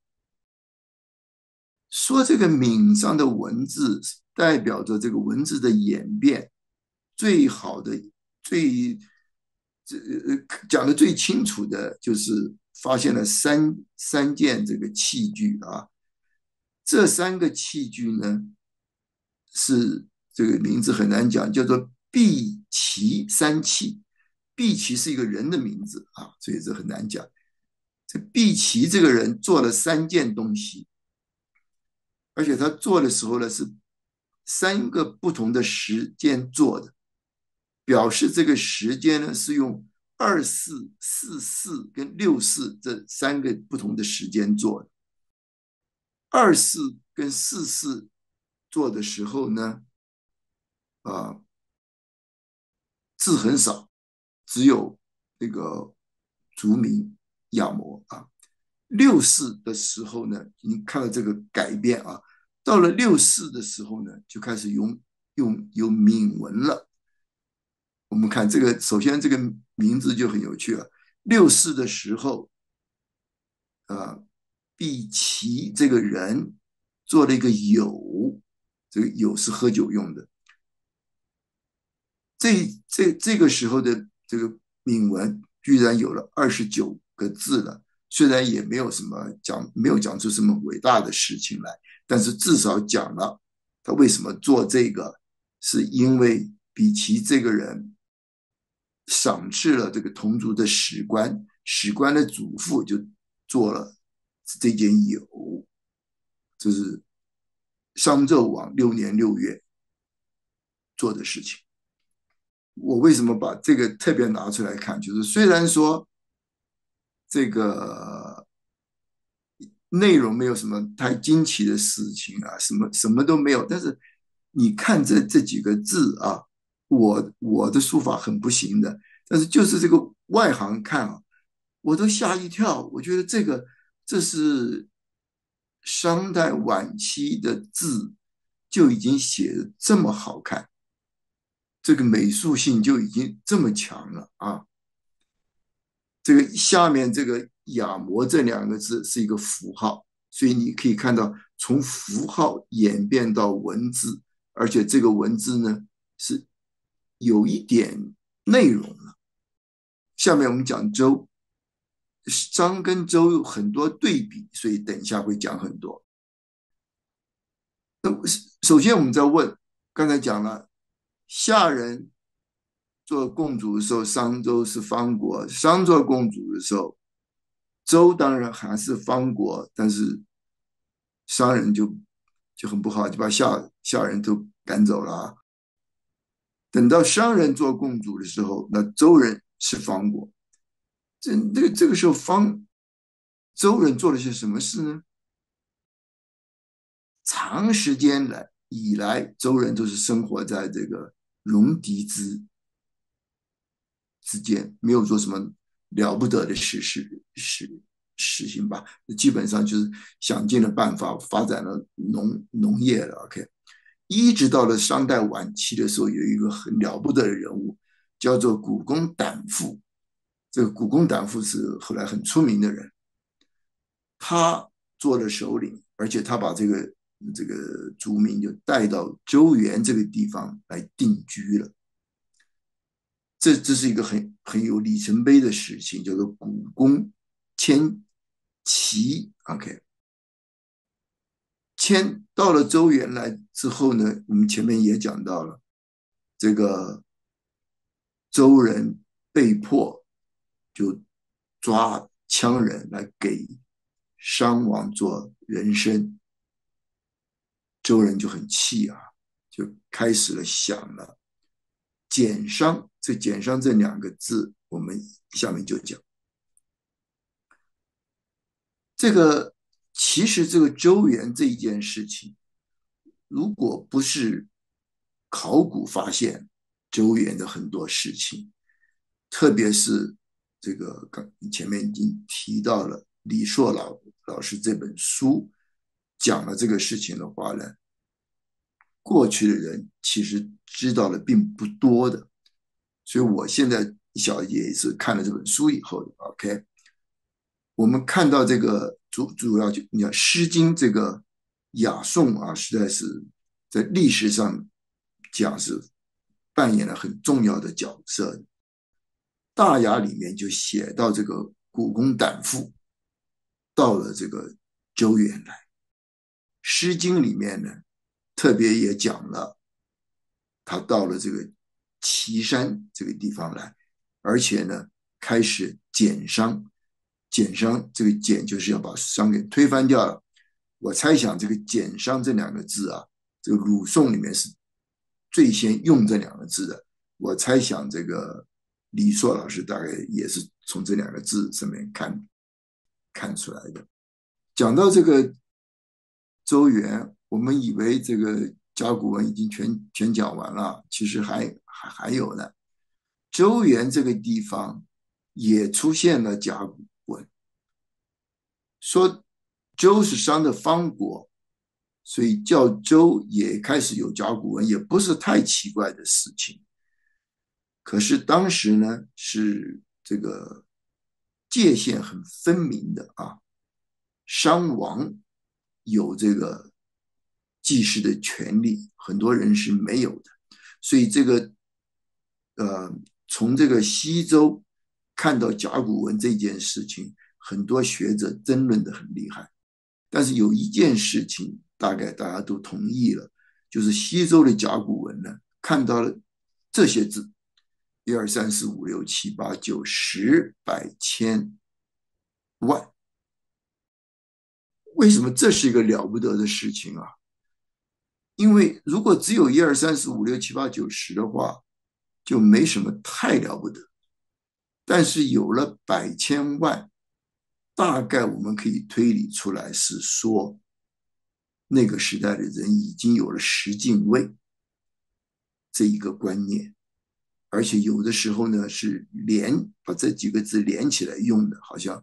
说这个闽上的文字代表着这个文字的演变，最好的、最讲的最清楚的就是发现了三件这个器具啊，这三个器具呢是这个名字很难讲，叫做毕其三器。毕其是一个人的名字啊，所以这很难讲。这毕其这个人做了三件东西，而且他做的时候呢是三个不同的时间做的，表示这个时间呢是用24、44跟64这三个不同的时间做的。24跟44做的时候呢，字很少，只有那个族名亚摩啊。64的时候呢，你看到这个改变啊，到了64的时候呢，就开始有闽文了。我们看这个，首先这个名字就很有趣了。64的时候，毕其这个人做了一个酉，这个酉是喝酒用的。这个时候的这个闽文居然有了29个字了，虽然也没有讲出什么伟大的事情来，但是至少讲了他为什么做这个，是因为比奇这个人赏赐了这个同族的史官，史官的祖父就做了这件酉，这是商纣王6年6月做的事情。我为什么把这个特别拿出来看？就是虽然说这个内容没有什么太惊奇的事情啊，什么都没有，但是你看这几个字啊，我的书法很不行的，但是就是这个外行看啊，我都吓一跳。我觉得这是商代晚期的字就已经写的这么好看。 这个美术性就已经这么强了啊。这个下面这个亚摩这两个字是一个符号，所以你可以看到从符号演变到文字，而且这个文字呢是有一点内容了。下面我们讲周，商跟周有很多对比，所以等一下会讲很多。那首先我们在问，刚才讲了，夏人做共主的时候，商周是方国；商做共主的时候，周当然还是方国，但是商人就很不好，就把夏人都赶走了啊。等到商人做共主的时候，那周人是方国。这个时候，周人做了些什么事呢？长时间以来，周人都是生活在这个戎狄之间，没有做什么了不得的事情吧。基本上就是想尽了办法发展了农业了。OK，一直到了商代晚期的时候，有一个很了不得的人物，叫做古公胆父。这个古公胆父是后来很出名的人，他做了首领，而且他把这个族民就带到周原这个地方来定居了。这是一个很有里程碑的事情，叫做古公迁齐。OK， 迁到了周原来之后呢，我们前面也讲到了，这个周人被迫就抓羌人来给商王做人参，周人就很气啊，就开始了想了减商。这减商这两个字，我们下面就讲。这个其实这个周原这一件事情，如果不是考古发现周原的很多事情，特别是这个前面已经提到了李硕老师这本书讲了这个事情的话呢，过去的人其实知道的并不多的。所以我现在也是看了这本书以后的 OK， 我们看到这个主要就你看《诗经》这个雅颂啊，实在是在历史上讲是扮演了很重要的角色。大雅里面就写到这个古公胆父到了这个周原来，《诗经》里面呢特别也讲了他到了这个岐山这个地方来，而且呢开始减商。减商这个减就是要把商给推翻掉了。我猜想这个减商这两个字啊，这个鲁宋里面是最先用这两个字的。我猜想这个李硕老师大概也是从这两个字上面看出来的。讲到这个周原，我们以为这个甲骨文已经全讲完了，其实还有呢。周原这个地方也出现了甲骨文，说周是商的方国，所以叫周也开始有甲骨文，也不是太奇怪的事情。可是当时呢，是这个界限很分明的啊，商王有这个记事的权利，很多人是没有的，所以这个从这个西周看到甲骨文这件事情，很多学者争论的很厉害。但是有一件事情大概大家都同意了，就是西周的甲骨文呢，看到了这些字，1、2、3、4、5、6、7、8、9、10、百、千、万。为什么这是一个了不得的事情啊？因为如果只有1、2、3、4、5、6、7、8、9、10的话，就没什么太了不得。但是有了百、千、万，大概我们可以推理出来是说，那个时代的人已经有了十进位这一个观念，而且有的时候呢是把这几个字连起来用的，好像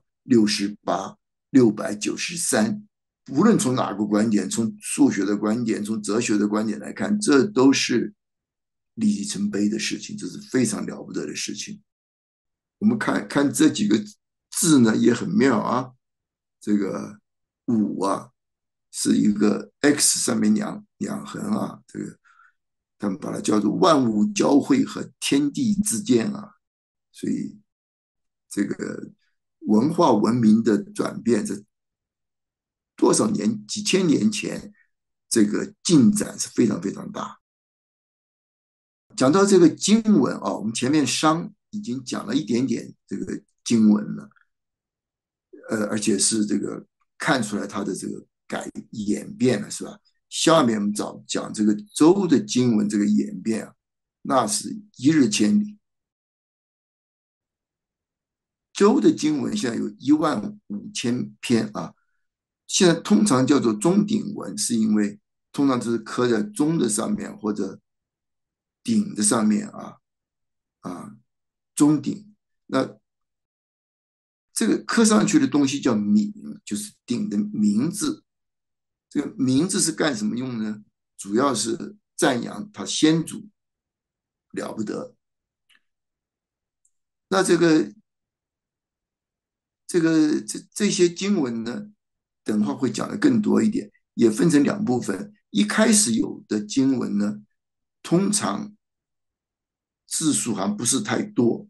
68、693，无论从哪个观点，从数学的观点，从哲学的观点来看，这都是里程碑的事情，这是非常了不得的事情。我们看看这几个字呢，也很妙啊。这个五啊，是一个 X 上面两横啊，这个他们把它叫做万物交汇和天地之间啊，所以这个文化文明的转变，这多少年、几千年前，这个进展是非常非常大。讲到这个经文啊，我们前面商已经讲了一点点这个经文了，而且是这个看出来它的这个演变了，是吧？下面我们讲这个周的经文这个演变啊，那是一日千里。周的经文现在有15000篇啊，现在通常叫做钟鼎文，是因为通常就是刻在钟的上面或者鼎的上面钟鼎。那这个刻上去的东西叫名，就是鼎的名字。这个名字是干什么用呢？主要是赞扬他先祖了不得。那这些经文呢，等会会讲的更多一点，也分成两部分。一开始有的经文呢，通常字数还不是太多，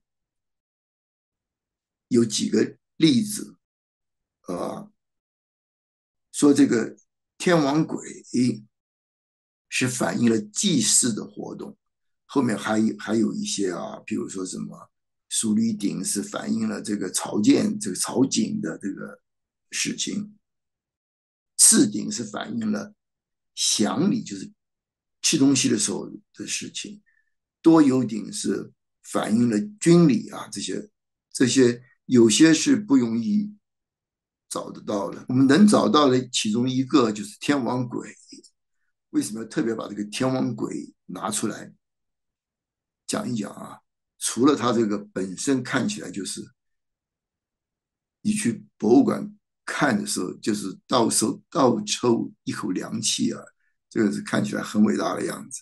有几个例子，说这个天王鬼是反映了祭祀的活动，后面还有一些啊，比如说什么蜀履鼎是反映了这个朝见这个朝觐的这个事情，次鼎是反映了享礼，就是吃东西的时候的事情，多有鼎是反映了军礼啊，这些有些是不容易找得到的，我们能找到的其中一个就是天王鬼。为什么要特别把这个天王鬼拿出来讲一讲啊？除了它这个本身看起来就是你去博物馆看的时候，就是倒抽一口凉气啊，这个是看起来很伟大的样子。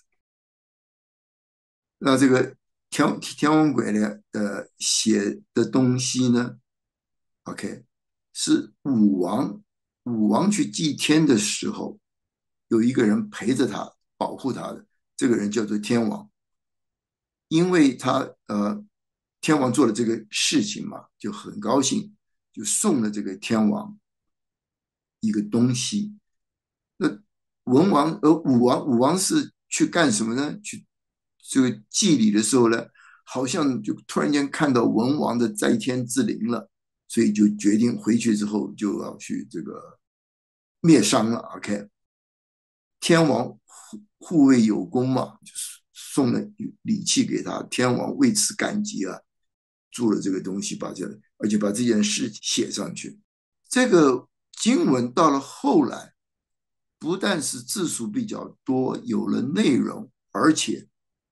那这个天王鬼呢，写的东西呢，OK，是武王去祭天的时候，有一个人陪着他，保护他的，这个人叫做天王。因为天王做了这个事情嘛，就很高兴，就送了这个天王一个东西。那武王是去干什么呢？去这个祭礼的时候呢，好像就突然间看到文王的在天之灵了，所以就决定回去之后就要去这个灭商了。OK，天王护卫有功嘛，就是送了礼器给他，天王为此感激啊，做了这个东西，而且把这件事写上去。这个经文到了后来，不但是字数比较多，有了内容，而且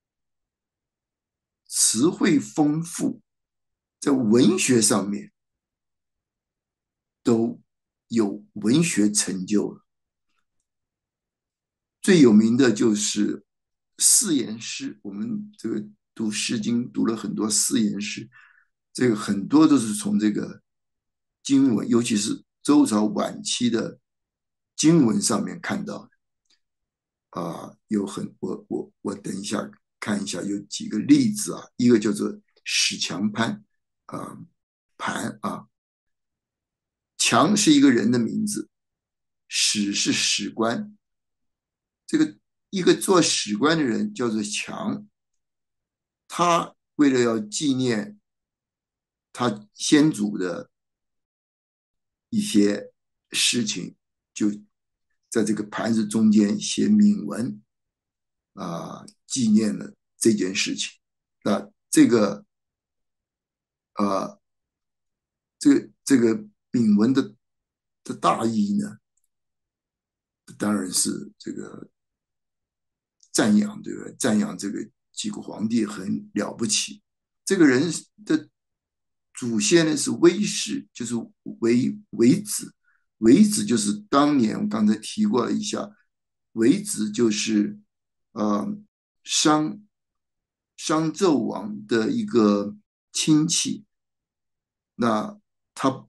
词汇丰富，在文学上面都有文学成就了。最有名的就是四言诗，我们这个读《诗经》读了很多四言诗，这个很多都是从这个经文，尤其是周朝晚期的经文上面看到的。我等一下看一下有几个例子啊，一个叫做史强潘盘啊，强是一个人的名字，史是史官，这个一个做史官的人叫做强，他为了要纪念他先祖的一些事情，就在这个盘子中间写铭文纪念了这件事情。那呃这个铭文的大意呢，当然是这个赞扬，对吧？赞扬这个几个皇帝很了不起。这个人的祖先呢是韦氏，就是韦子，韦子就是当年我刚才提过了一下，韦子就是商商纣王的一个亲戚，那他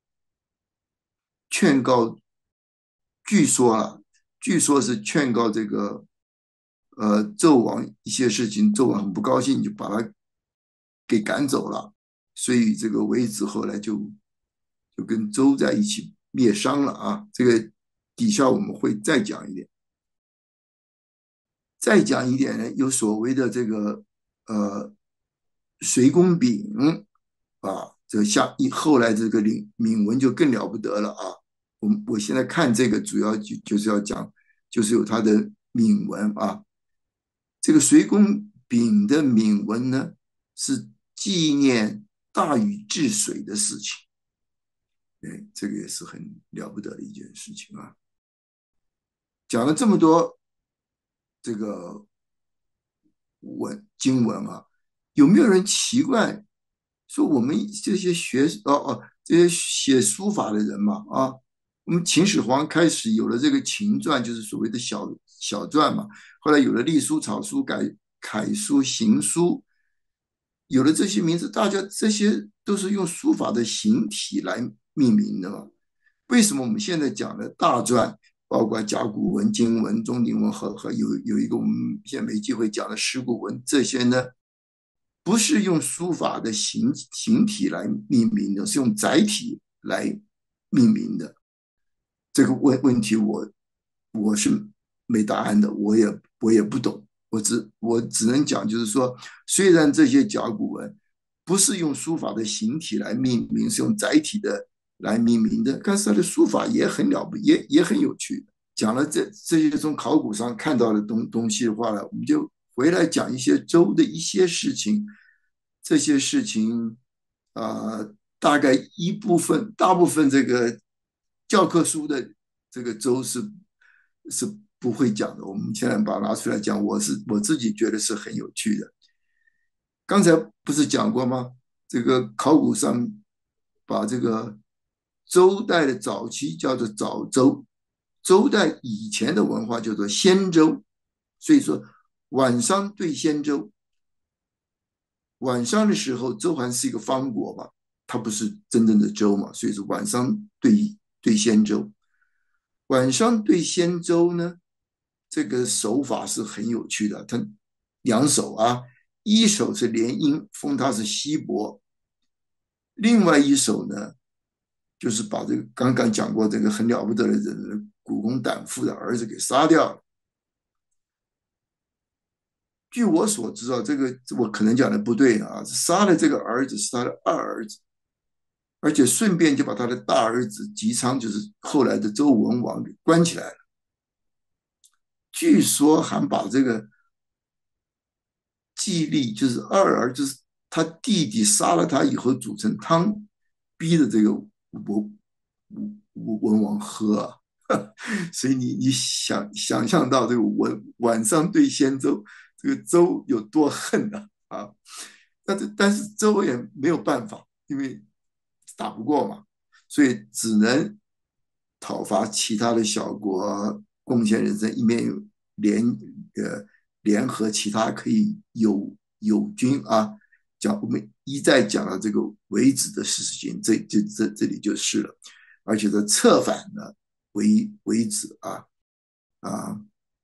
劝告，据说啊，据说是劝告这个纣王一些事情，纣王很不高兴，就把他给赶走了。所以这个微子后来就跟周在一起灭商了啊。这个底下我们会再讲一点，再讲一点呢，有所谓的这个隋公炳啊，这个后来这个铭文就更了不得了啊。我现在看这个主要就是要讲，就是有他的铭文啊。这个隋公炳的铭文呢，是纪念大禹治水的事情。哎，这个也是很了不得的一件事情啊。讲了这么多这个经文啊，有没有人奇怪说我们这些这些写书法的人嘛啊，我们秦始皇开始有了这个秦传，就是所谓的小传嘛，后来有了隶书、草书、楷书、行书，有了这些名字，大家这些都是用书法的形体来命名的嘛。为什么我们现在讲的大篆，包括甲骨文、金文、钟鼎文和有一个我们现在没机会讲的石鼓文这些呢？不是用书法的形体来命名的，是用载体来命名的。这个问题我是没答案的，我也不懂，我只能讲，就是说，虽然这些甲骨文不是用书法的形体来命名，是用载体的来命名的，但是它的书法也很了不，也很有趣。讲了这些从考古上看到的东西的话呢，我们就回来讲一些周的一些事情。这些事情大概大部分这个教科书的这个周是不会讲的。我们现在把它拿出来讲，我自己觉得是很有趣的。刚才不是讲过吗？这个考古上把这个周代的早期叫做早周，周代以前的文化叫做先周，所以说晚商对先周。晚商的时候，周还是一个方国嘛，它不是真正的周嘛，所以说晚商对先周。晚商对先周呢，这个手法是很有趣的，它两手啊，一手是联姻，封他是西伯，另外一手呢，就是把这个刚刚讲过这个很了不得的人古公胆父的儿子给杀掉了。据我所知啊，这个我可能讲的不对啊，杀了这个儿子是他的二儿子，而且顺便就把他的大儿子姬昌，就是后来的周文王给关起来了。据说还把这个季历，就是二儿，就是他弟弟杀了他以后煮成汤，逼的这个文王喝啊。所以你想象到这个晚上对先周，这个周有多恨呐啊！但是周也没有办法，因为打不过嘛，所以只能讨伐其他的小国，贡献人生，一面有联联合其他可以友军啊。我们一再讲了这个为子的事情，这里就是了，而且他策反了为子啊。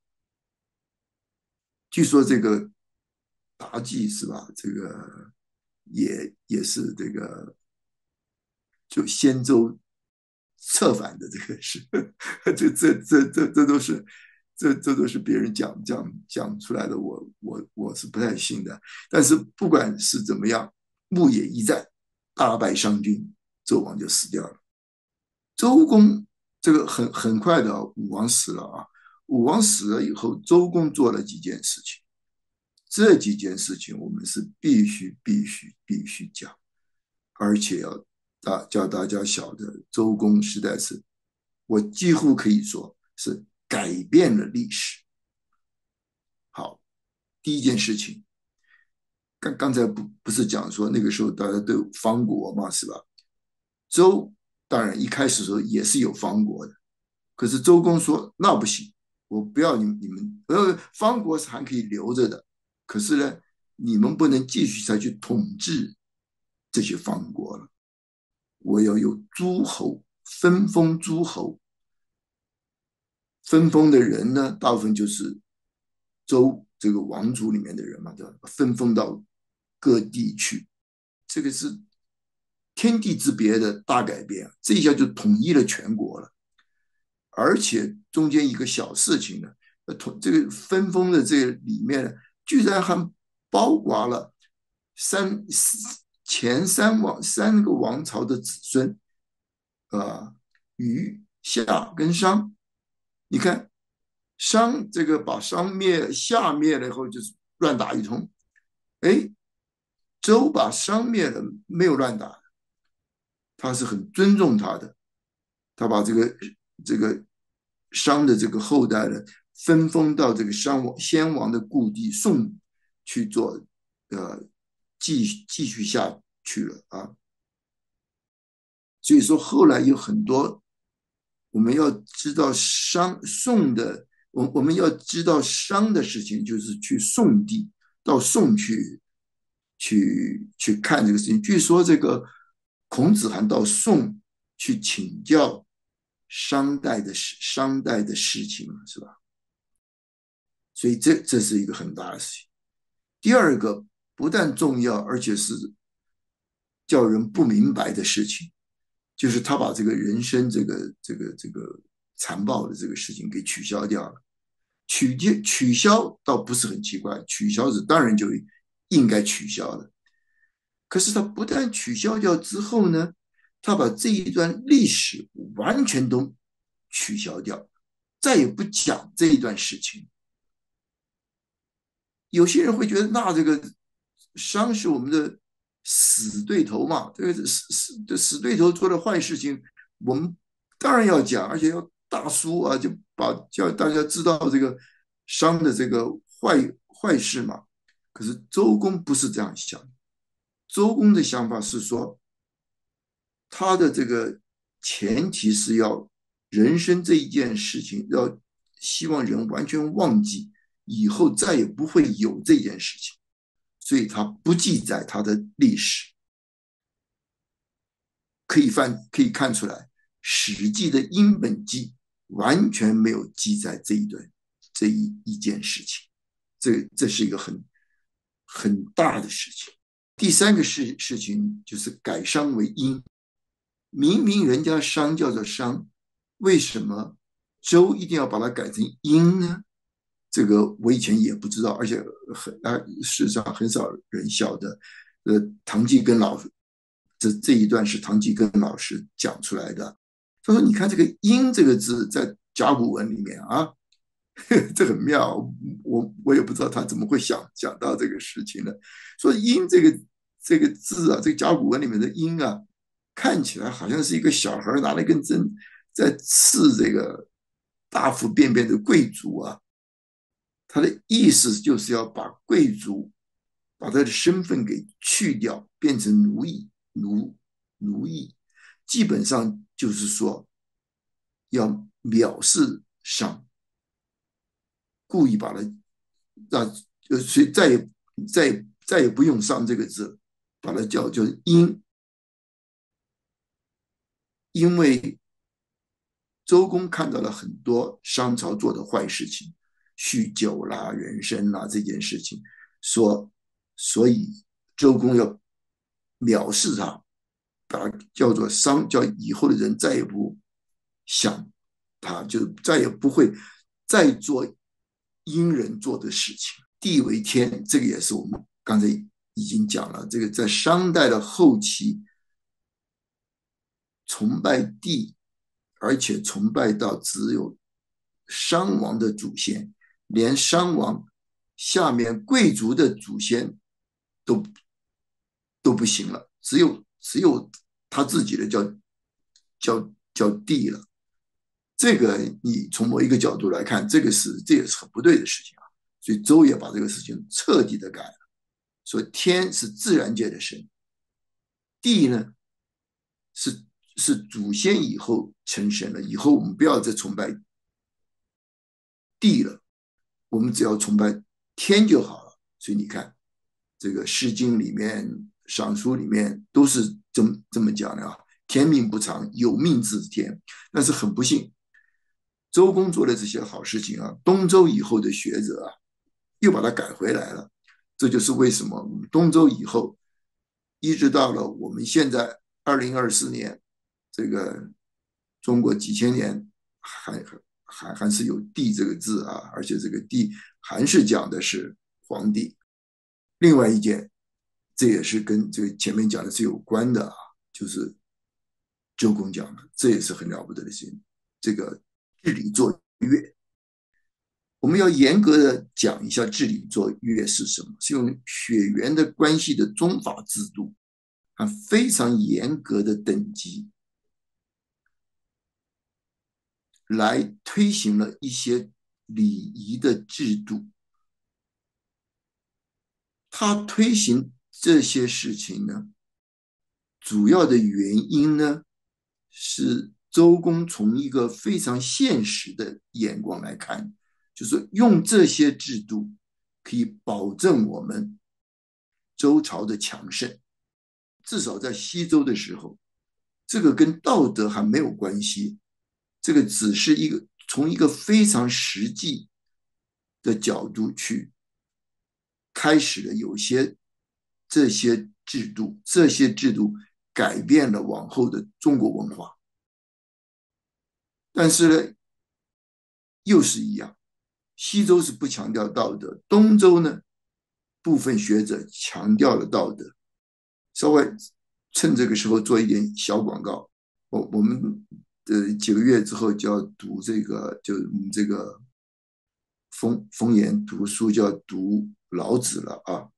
据说这个妲己是吧？这个也是这个就先周策反的这个事，这都是这都是别人讲出来的，我是不太信的。但是不管是怎么样，牧野一战大败商军，纣王就死掉了。周公这个很快的，武王死了啊。武王死了以后，周公做了几件事情，这几件事情我们是必须讲，而且要叫大家晓得，周公实在是，我几乎可以说是改变了历史。好，第一件事情，刚才不是讲说那个时候大家都有方国嘛，是吧？周当然一开始的时候也是有方国的，可是周公说那不行，我不要你们方国是还可以留着的，可是呢， 你们不能继续再去统治这些方国了，我要有诸侯，分封诸侯。分封的人呢，大部分就是周这个王族里面的人嘛，对吧？分封到各地去，这个是天地之别的大改变，这一下就统一了全国了。而且中间一个小事情呢，这个分封的这个里面呢，居然还包括了三前三个王朝的子孙啊，虞、夏跟商。你看商这个把夏灭了以后，就是乱打一通。哎，周把商灭了，没有乱打，他是很尊重他的，他把这个商的这个后代呢，分封到这个先王的故地宋去做，继续下去了啊。所以说后来有很多我们要知道宋的，我们要知道商的事情，就是去宋地到宋去看这个事情。据说这个孔子还到宋去请教商代的事情，是吧？所以这是一个很大的事情。第二个不但重要，而且是叫人不明白的事情，就是他把这个人生这个残暴的这个事情给取消掉了。取消倒不是很奇怪，取消是当然就应该取消了。可是他不但取消掉之后呢，他把这一段历史完全都取消掉，再也不讲这一段事情。有些人会觉得，那这个商是我们的死对头嘛，这个死对头做的坏事情，我们当然要讲，而且要大书啊，就叫大家知道这个商的这个坏事嘛。可是周公不是这样想，周公的想法是说，他的这个前提是要人生这一件事情，要希望人完全忘记，以后再也不会有这件事情，所以他不记载他的历史。可以看出来，《史记》的殷本纪完全没有记载这一件事情，这是一个很大的事情。第三个事情就是改商为殷，明明人家商叫做商，为什么周一定要把它改成殷呢？这个我以前也不知道，而且事实上很少人晓得。唐继庚老师这一段是唐继庚老师讲出来的。他说：“你看这个殷这个字在甲骨文里面啊，这很妙，我也不知道他怎么会讲到这个事情呢。说殷这个字啊，这个甲骨文里面的殷啊，看起来好像是一个小孩拿了一根针在刺这个大腹便便的贵族啊。他的意思就是要把贵族把他的身份给去掉，变成奴役，基本上就是说要藐视商，故意把它让所以再也不用商这个字，把它叫殷。因为周公看到了很多商朝做的坏事情，酗酒啦、人参啦这件事情，所以周公要藐视他，把他叫做商，叫以后的人再也不想他，就再也不会再做殷人做的事情。地为天，这个也是我们刚才已经讲了，这个在商代的后期，崇拜地，而且崇拜到只有商王的祖先，连商王下面贵族的祖先都都不行了，只有他自己的叫地了。这个你从某一个角度来看，这也是很不对的事情啊。所以周也把这个事情彻底的改了，说天是自然界的神，地呢是祖先以后成神了，以后我们不要再崇拜地了，我们只要崇拜天就好了。所以你看， 这个《诗经》里面、尚书里面都是这么讲的啊。天命不长，有命自天。但是很不幸，周公做的这些好事情啊，东周以后的学者啊，又把它改回来了。这就是为什么东周以后，一直到了我们现在2024年，这个中国几千年还是有帝这个字啊，而且这个帝还是讲的是皇帝。另外一件，这也是跟这个前面讲的是有关的啊，就是周公讲的，这也是很了不得的事情。这个治理作乐，我们要严格的讲一下治理作乐是什么，是用血缘的关系的宗法制度，非常严格的等级来推行了一些礼仪的制度。他推行这些事情呢，主要的原因呢，是周公从一个非常现实的眼光来看，就是用这些制度可以保证我们周朝的强盛。至少在西周的时候，这个跟道德还没有关系，这个只是从一个非常实际的角度去开始了有些这些制度，这些制度改变了往后的中国文化。但是呢，又是一样，西周是不强调道德，东周呢，部分学者强调了道德。稍微趁这个时候做一点小广告，我们几个月之后就要读这个，就这个风言读书就要读老子了啊。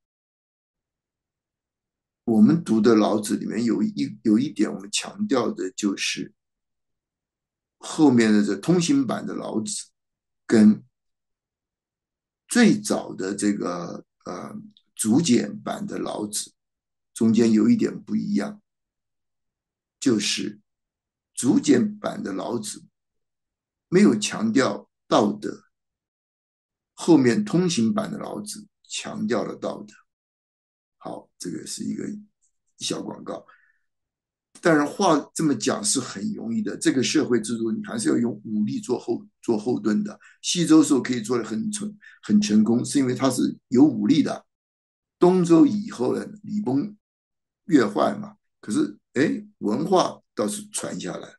我们读的老子里面有一点，我们强调的就是后面的这通行版的老子跟最早的这个竹简版的老子中间有一点不一样，就是竹简版的老子没有强调道德，后面通行版的老子强调了道德。好，这个是一个小广告。当然，话这么讲是很容易的。这个社会制度，你还是要用武力做后盾的。西周时候可以做的很成功，是因为它是有武力的。东周以后呢，礼崩乐坏嘛，可是文化倒是传下来。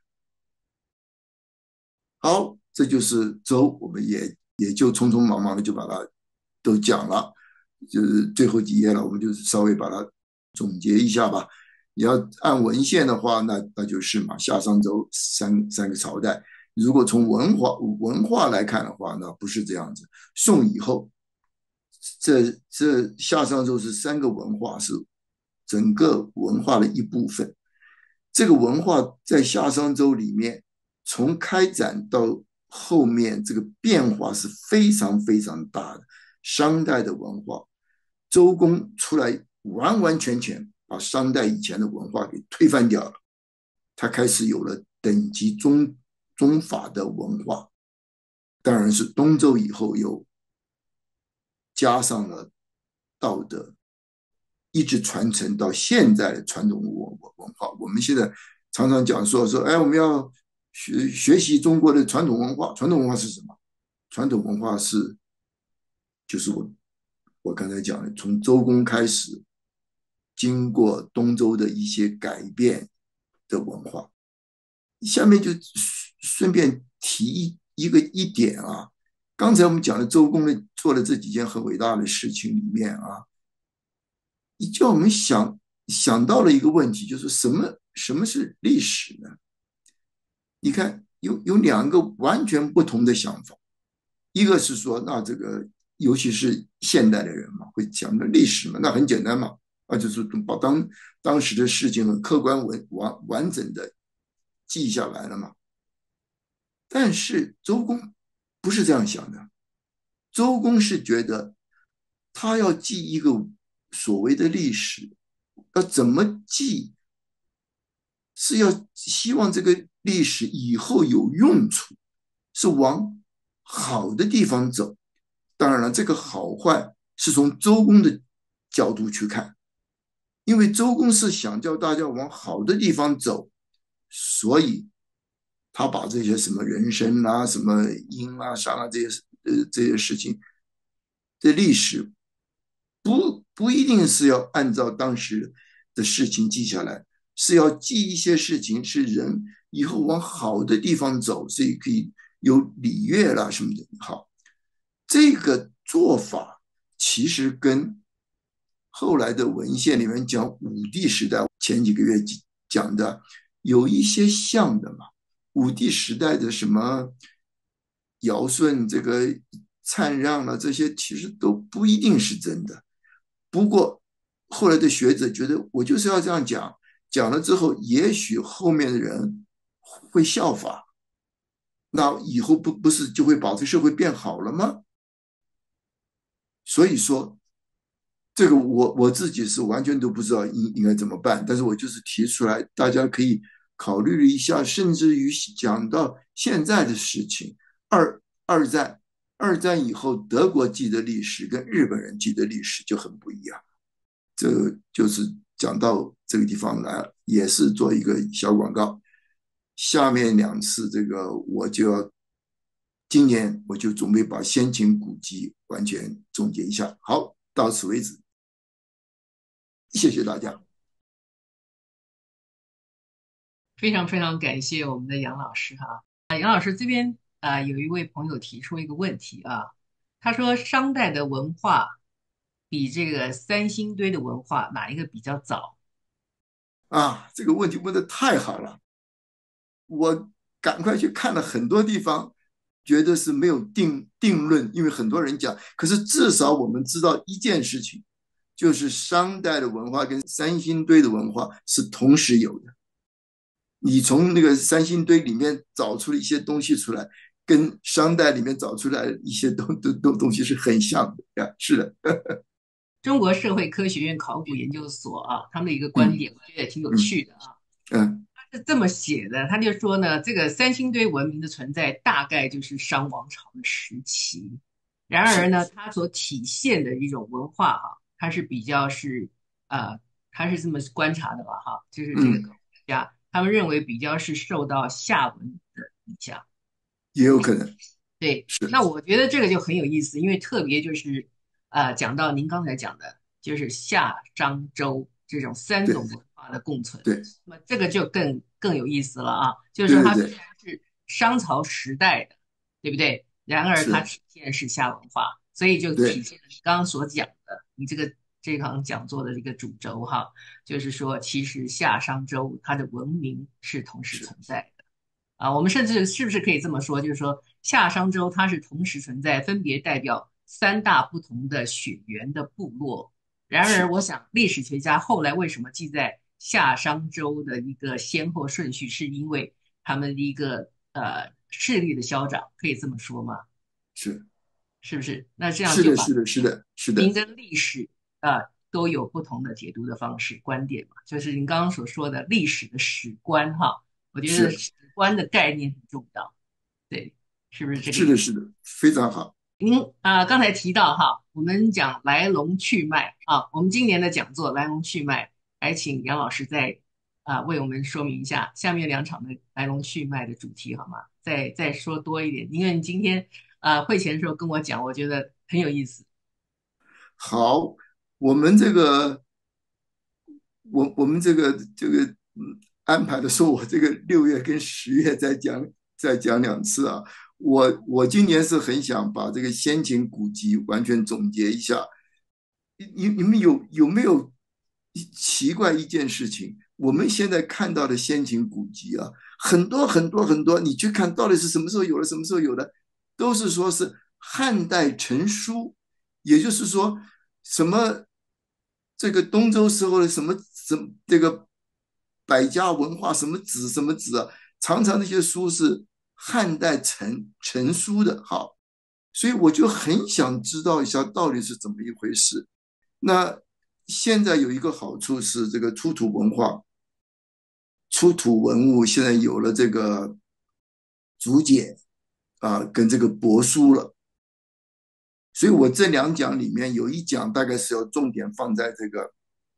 好，这就是周，我们也就匆匆忙忙的就把它都讲了，就是最后几页了，我们就稍微把它总结一下吧。你要按文献的话，那就是嘛，夏商周三个朝代。如果从文化来看的话，那不是这样子。宋以后，这夏商周是三个文化，是整个文化的一部分。这个文化在夏商周里面，从开展到后面，这个变化是非常非常大的。商代的文化，周公出来完完全全把商代以前的文化给推翻掉了，他开始有了等级宗法的文化。当然是东周以后又加上了道德，一直传承到现在的传统文化。我们现在常常讲说，我们要学习中国的传统文化。传统文化是什么？传统文化就是我刚才讲的，从周公开始，经过东周的一些改变的文化。下面就顺便提一点啊，刚才我们讲的周公的做了这几件很伟大的事情里面啊，你叫我们想到了一个问题，就是什么是历史呢？你看有两个完全不同的想法，一个是说，那这个尤其是现代的人嘛，会讲的历史嘛，那很简单嘛，就是把当时的事情很客观完整的记下来了嘛。但是周公不是这样想的，周公是觉得他要记一个所谓的历史，要怎么记，是要希望这个历史以后有用处，是往好的地方走。当然了，这个好坏是从周公的角度去看，因为周公是想叫大家往好的地方走，所以他把这些什么人参啊、什么阴啊、伤啊这些事情的历史不一定是要按照当时的事情记下来，是要记一些事情，是人以后往好的地方走，所以可以有礼乐啦什么的。好，这个做法其实跟后来的文献里面讲武帝时代前几个月讲的有一些像的嘛。武帝时代的什么尧舜这个禅让了这些，其实都不一定是真的。不过后来的学者觉得我就是要这样讲，讲了之后，也许后面的人会效法，那以后不是就会把这个社会变好了吗？所以说，这个我自己是完全都不知道应该怎么办，但是我就是提出来，大家可以考虑一下，甚至于讲到现在的事情，二战，二战以后德国记的历史跟日本人记的历史就很不一样。这个就是讲到这个地方来，也是做一个小广告。下面2次这个我就要，今年我就准备把先秦古籍完全总结一下。好，到此为止，谢谢大家。 非常非常感谢我们的杨老师哈。杨老师这边有一位朋友提出一个问题啊，他说商代的文化比这个三星堆的文化哪一个比较早？ 啊，这个问题问的太好了，我赶快去看了很多地方，觉得是没有定论，因为很多人讲，可是至少我们知道一件事情，就是商代的文化跟三星堆的文化是同时有的。你从那个三星堆里面找出了一些东西出来，跟商代里面找出来一些东西是很像的呀。是的。 中国社会科学院考古研究所啊，他们的一个观嗯点，我觉得也挺有嗯趣的啊。 嗯， 他是这么写的，他就说呢，这个三星堆文明的存在大概就是商王朝的时期。然而是， 呢，它所体现的一种文化哈、它是比较是呃，他是这么观察的吧哈，就是这个嗯， 考古家他们认为比较是受到夏文的影响。 也有可能对， 是， 那我觉得这个就很有意思，因为特别就是讲到您刚才讲的，就是夏商周这种三种对文化的共存， 对那么这个就更有意思了啊，就是说它虽对对对， 然是商朝时代的，对不对？然而它是， 体现是夏文化，所以就体对现了你刚刚所讲的，你这堂讲座的这个主轴哈，就是说其实夏商周它的文明是同时是存在的。啊，我们甚至是不是可以这么说，就是说夏商周它是同时存在，分别代表三大不同的血缘的部落。然而， 是， 我想历史学家后来为什么记在夏商周的一个先后顺序，是因为他们的一个势力的消长，可以这么说吗？ 是是不是？那这样是的， 就把是的，是的，是的， 民跟历史都有不同的解读的方式、观点嘛，就是您刚刚所说的历史的史观哈，我觉得是史观的概念很重要。对，是不是这个是的， 意思？ 是的，非常好。 您刚才提到哈，我们讲来龙去脉啊，我们今年的讲座来龙去脉，还请杨老师再为我们说明一下下面2场的来龙去脉的主题好吗？再说多一点，因为你今天会前的时候跟我讲，我觉得很有意思。 好，我们这个我们这个安排的说，我这个6月跟10月再讲2次啊。我今年是很想把这个先秦古籍完全总结一下。你们有没有奇怪一件事情？我们现在看到的先秦古籍啊，很多很多很多，你去看到底是什么时候有的，什么时候有的，都是说是汉代成书，也就是说什么这个东周时候的什么这个百家文化什么子什么子啊，常常那些书是汉代成书的。好，所以我就很想知道一下到底是怎么一回事。那现在有一个好处是，这个出土文化、出土文物现在有了这个竹简跟这个帛书了， 所以我这两讲里面有一讲大概是要重点放在这个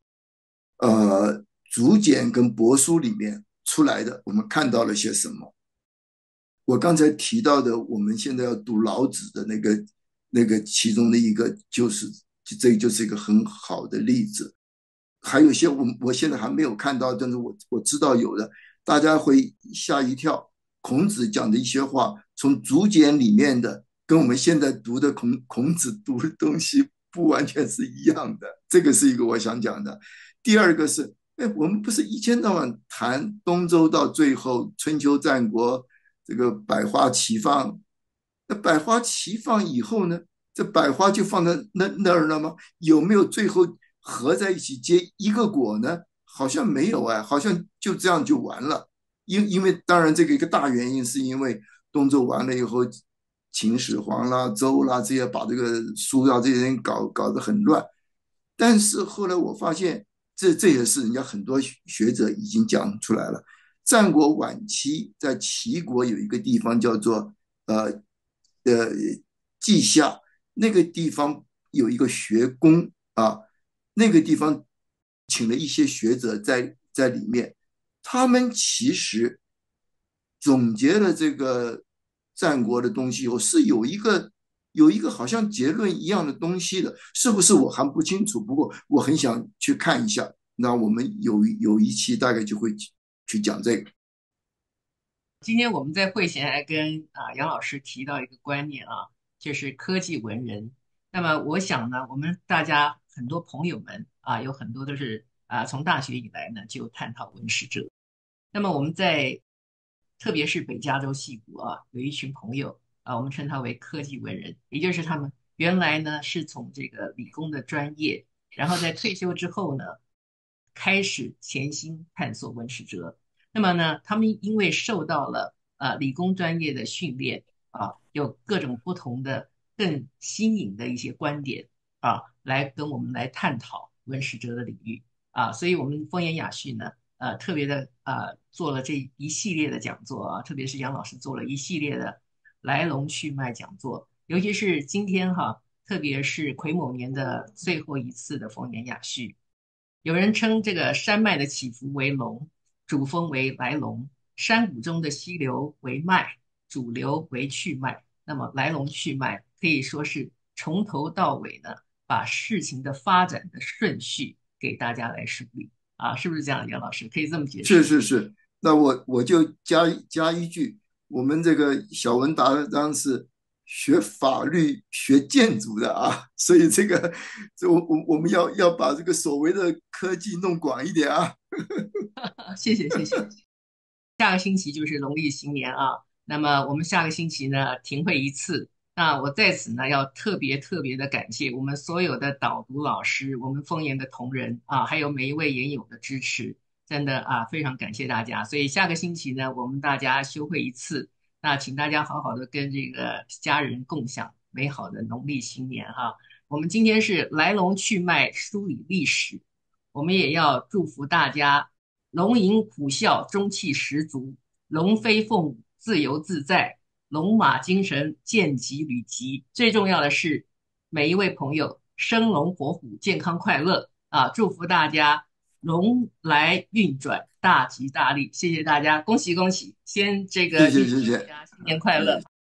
竹简跟帛书里面出来的，我们看到了些什么。我刚才提到的，我们现在要读老子的那个其中的一个，这就是一个很好的例子。还有一些我现在还没有看到，但是我知道有的，大家会吓一跳。孔子讲的一些话，从竹简里面的，跟我们现在读的孔子读的东西不完全是一样的。这个是一个我想讲的。第二个是，哎，我们不是一天到晚谈东周到最后春秋战国这个百花齐放，那百花齐放以后呢？这百花就放在那儿了吗？有没有最后合在一起结一个果呢？好像没有哎，好像就这样就完了。因为当然这个一个大原因是因为东周完了以后，秦始皇啦、周啦这些把这个书啊这些人搞得很乱。但是后来我发现，这也是人家很多学者已经讲出来了。战国晚期在齐国有一个地方叫做呃稷下，那个地方有一个学宫啊，那个地方请了一些学者在里面，他们其实总结了这个战国的东西以后，是有一个好像结论一样的东西的，是不是我还不清楚？不过我很想去看一下。那我们有一期大概就会去讲这个。 今天我们在会前还跟杨老师提到一个观念啊，就是科技文人。那么我想呢，我们大家很多朋友们有很多都是从大学以来呢就探讨文史哲。那么我们在特别是北加州西部有一群朋友我们称他为科技文人，也就是他们原来呢是从这个理工的专业，然后在退休之后呢，开始潜心探索文史哲。那么呢，他们因为受到了理工专业的训练有各种不同的更新颖的一些观点来跟我们来探讨文史哲的领域所以我们风言雅叙呢，特别的做了这一系列的讲座特别是杨老师做了一系列的来龙去脉讲座，尤其是今天特别是癸卯年的最后一次的风言雅叙，有人称这个山脉的起伏为龙，主峰为来龙；山谷中的溪流为脉，主流为去脉。那么来龙去脉可以说是从头到尾呢，把事情的发展的顺序给大家来梳理是不是这样，杨老师可以这么解释是吗？ 是是，那我就加一句，我们这个小文达当是学法律、学建筑的啊，所以我们要把这个所谓的科技弄广一点啊。 谢谢谢谢。下个星期就是农历新年那么我们下个星期呢停会一次。那我在此呢要特别特别的感谢我们所有的导读老师，我们丰研的同仁还有每一位研友的支持，真的非常感谢大家。所以下个星期呢，我们大家休会一次，那请大家好好的跟这个家人共享美好的农历新年我们今天是来龙去脉梳理历史，我们也要祝福大家龙吟虎啸，中气十足；龙飞凤舞，自由自在；龙马精神，见吉履吉。最重要的是，每一位朋友生龙活虎，健康快乐祝福大家龙来运转，大吉大利。谢谢大家，恭喜恭喜！先这谢个预祝大谢谢谢， 家新年快乐。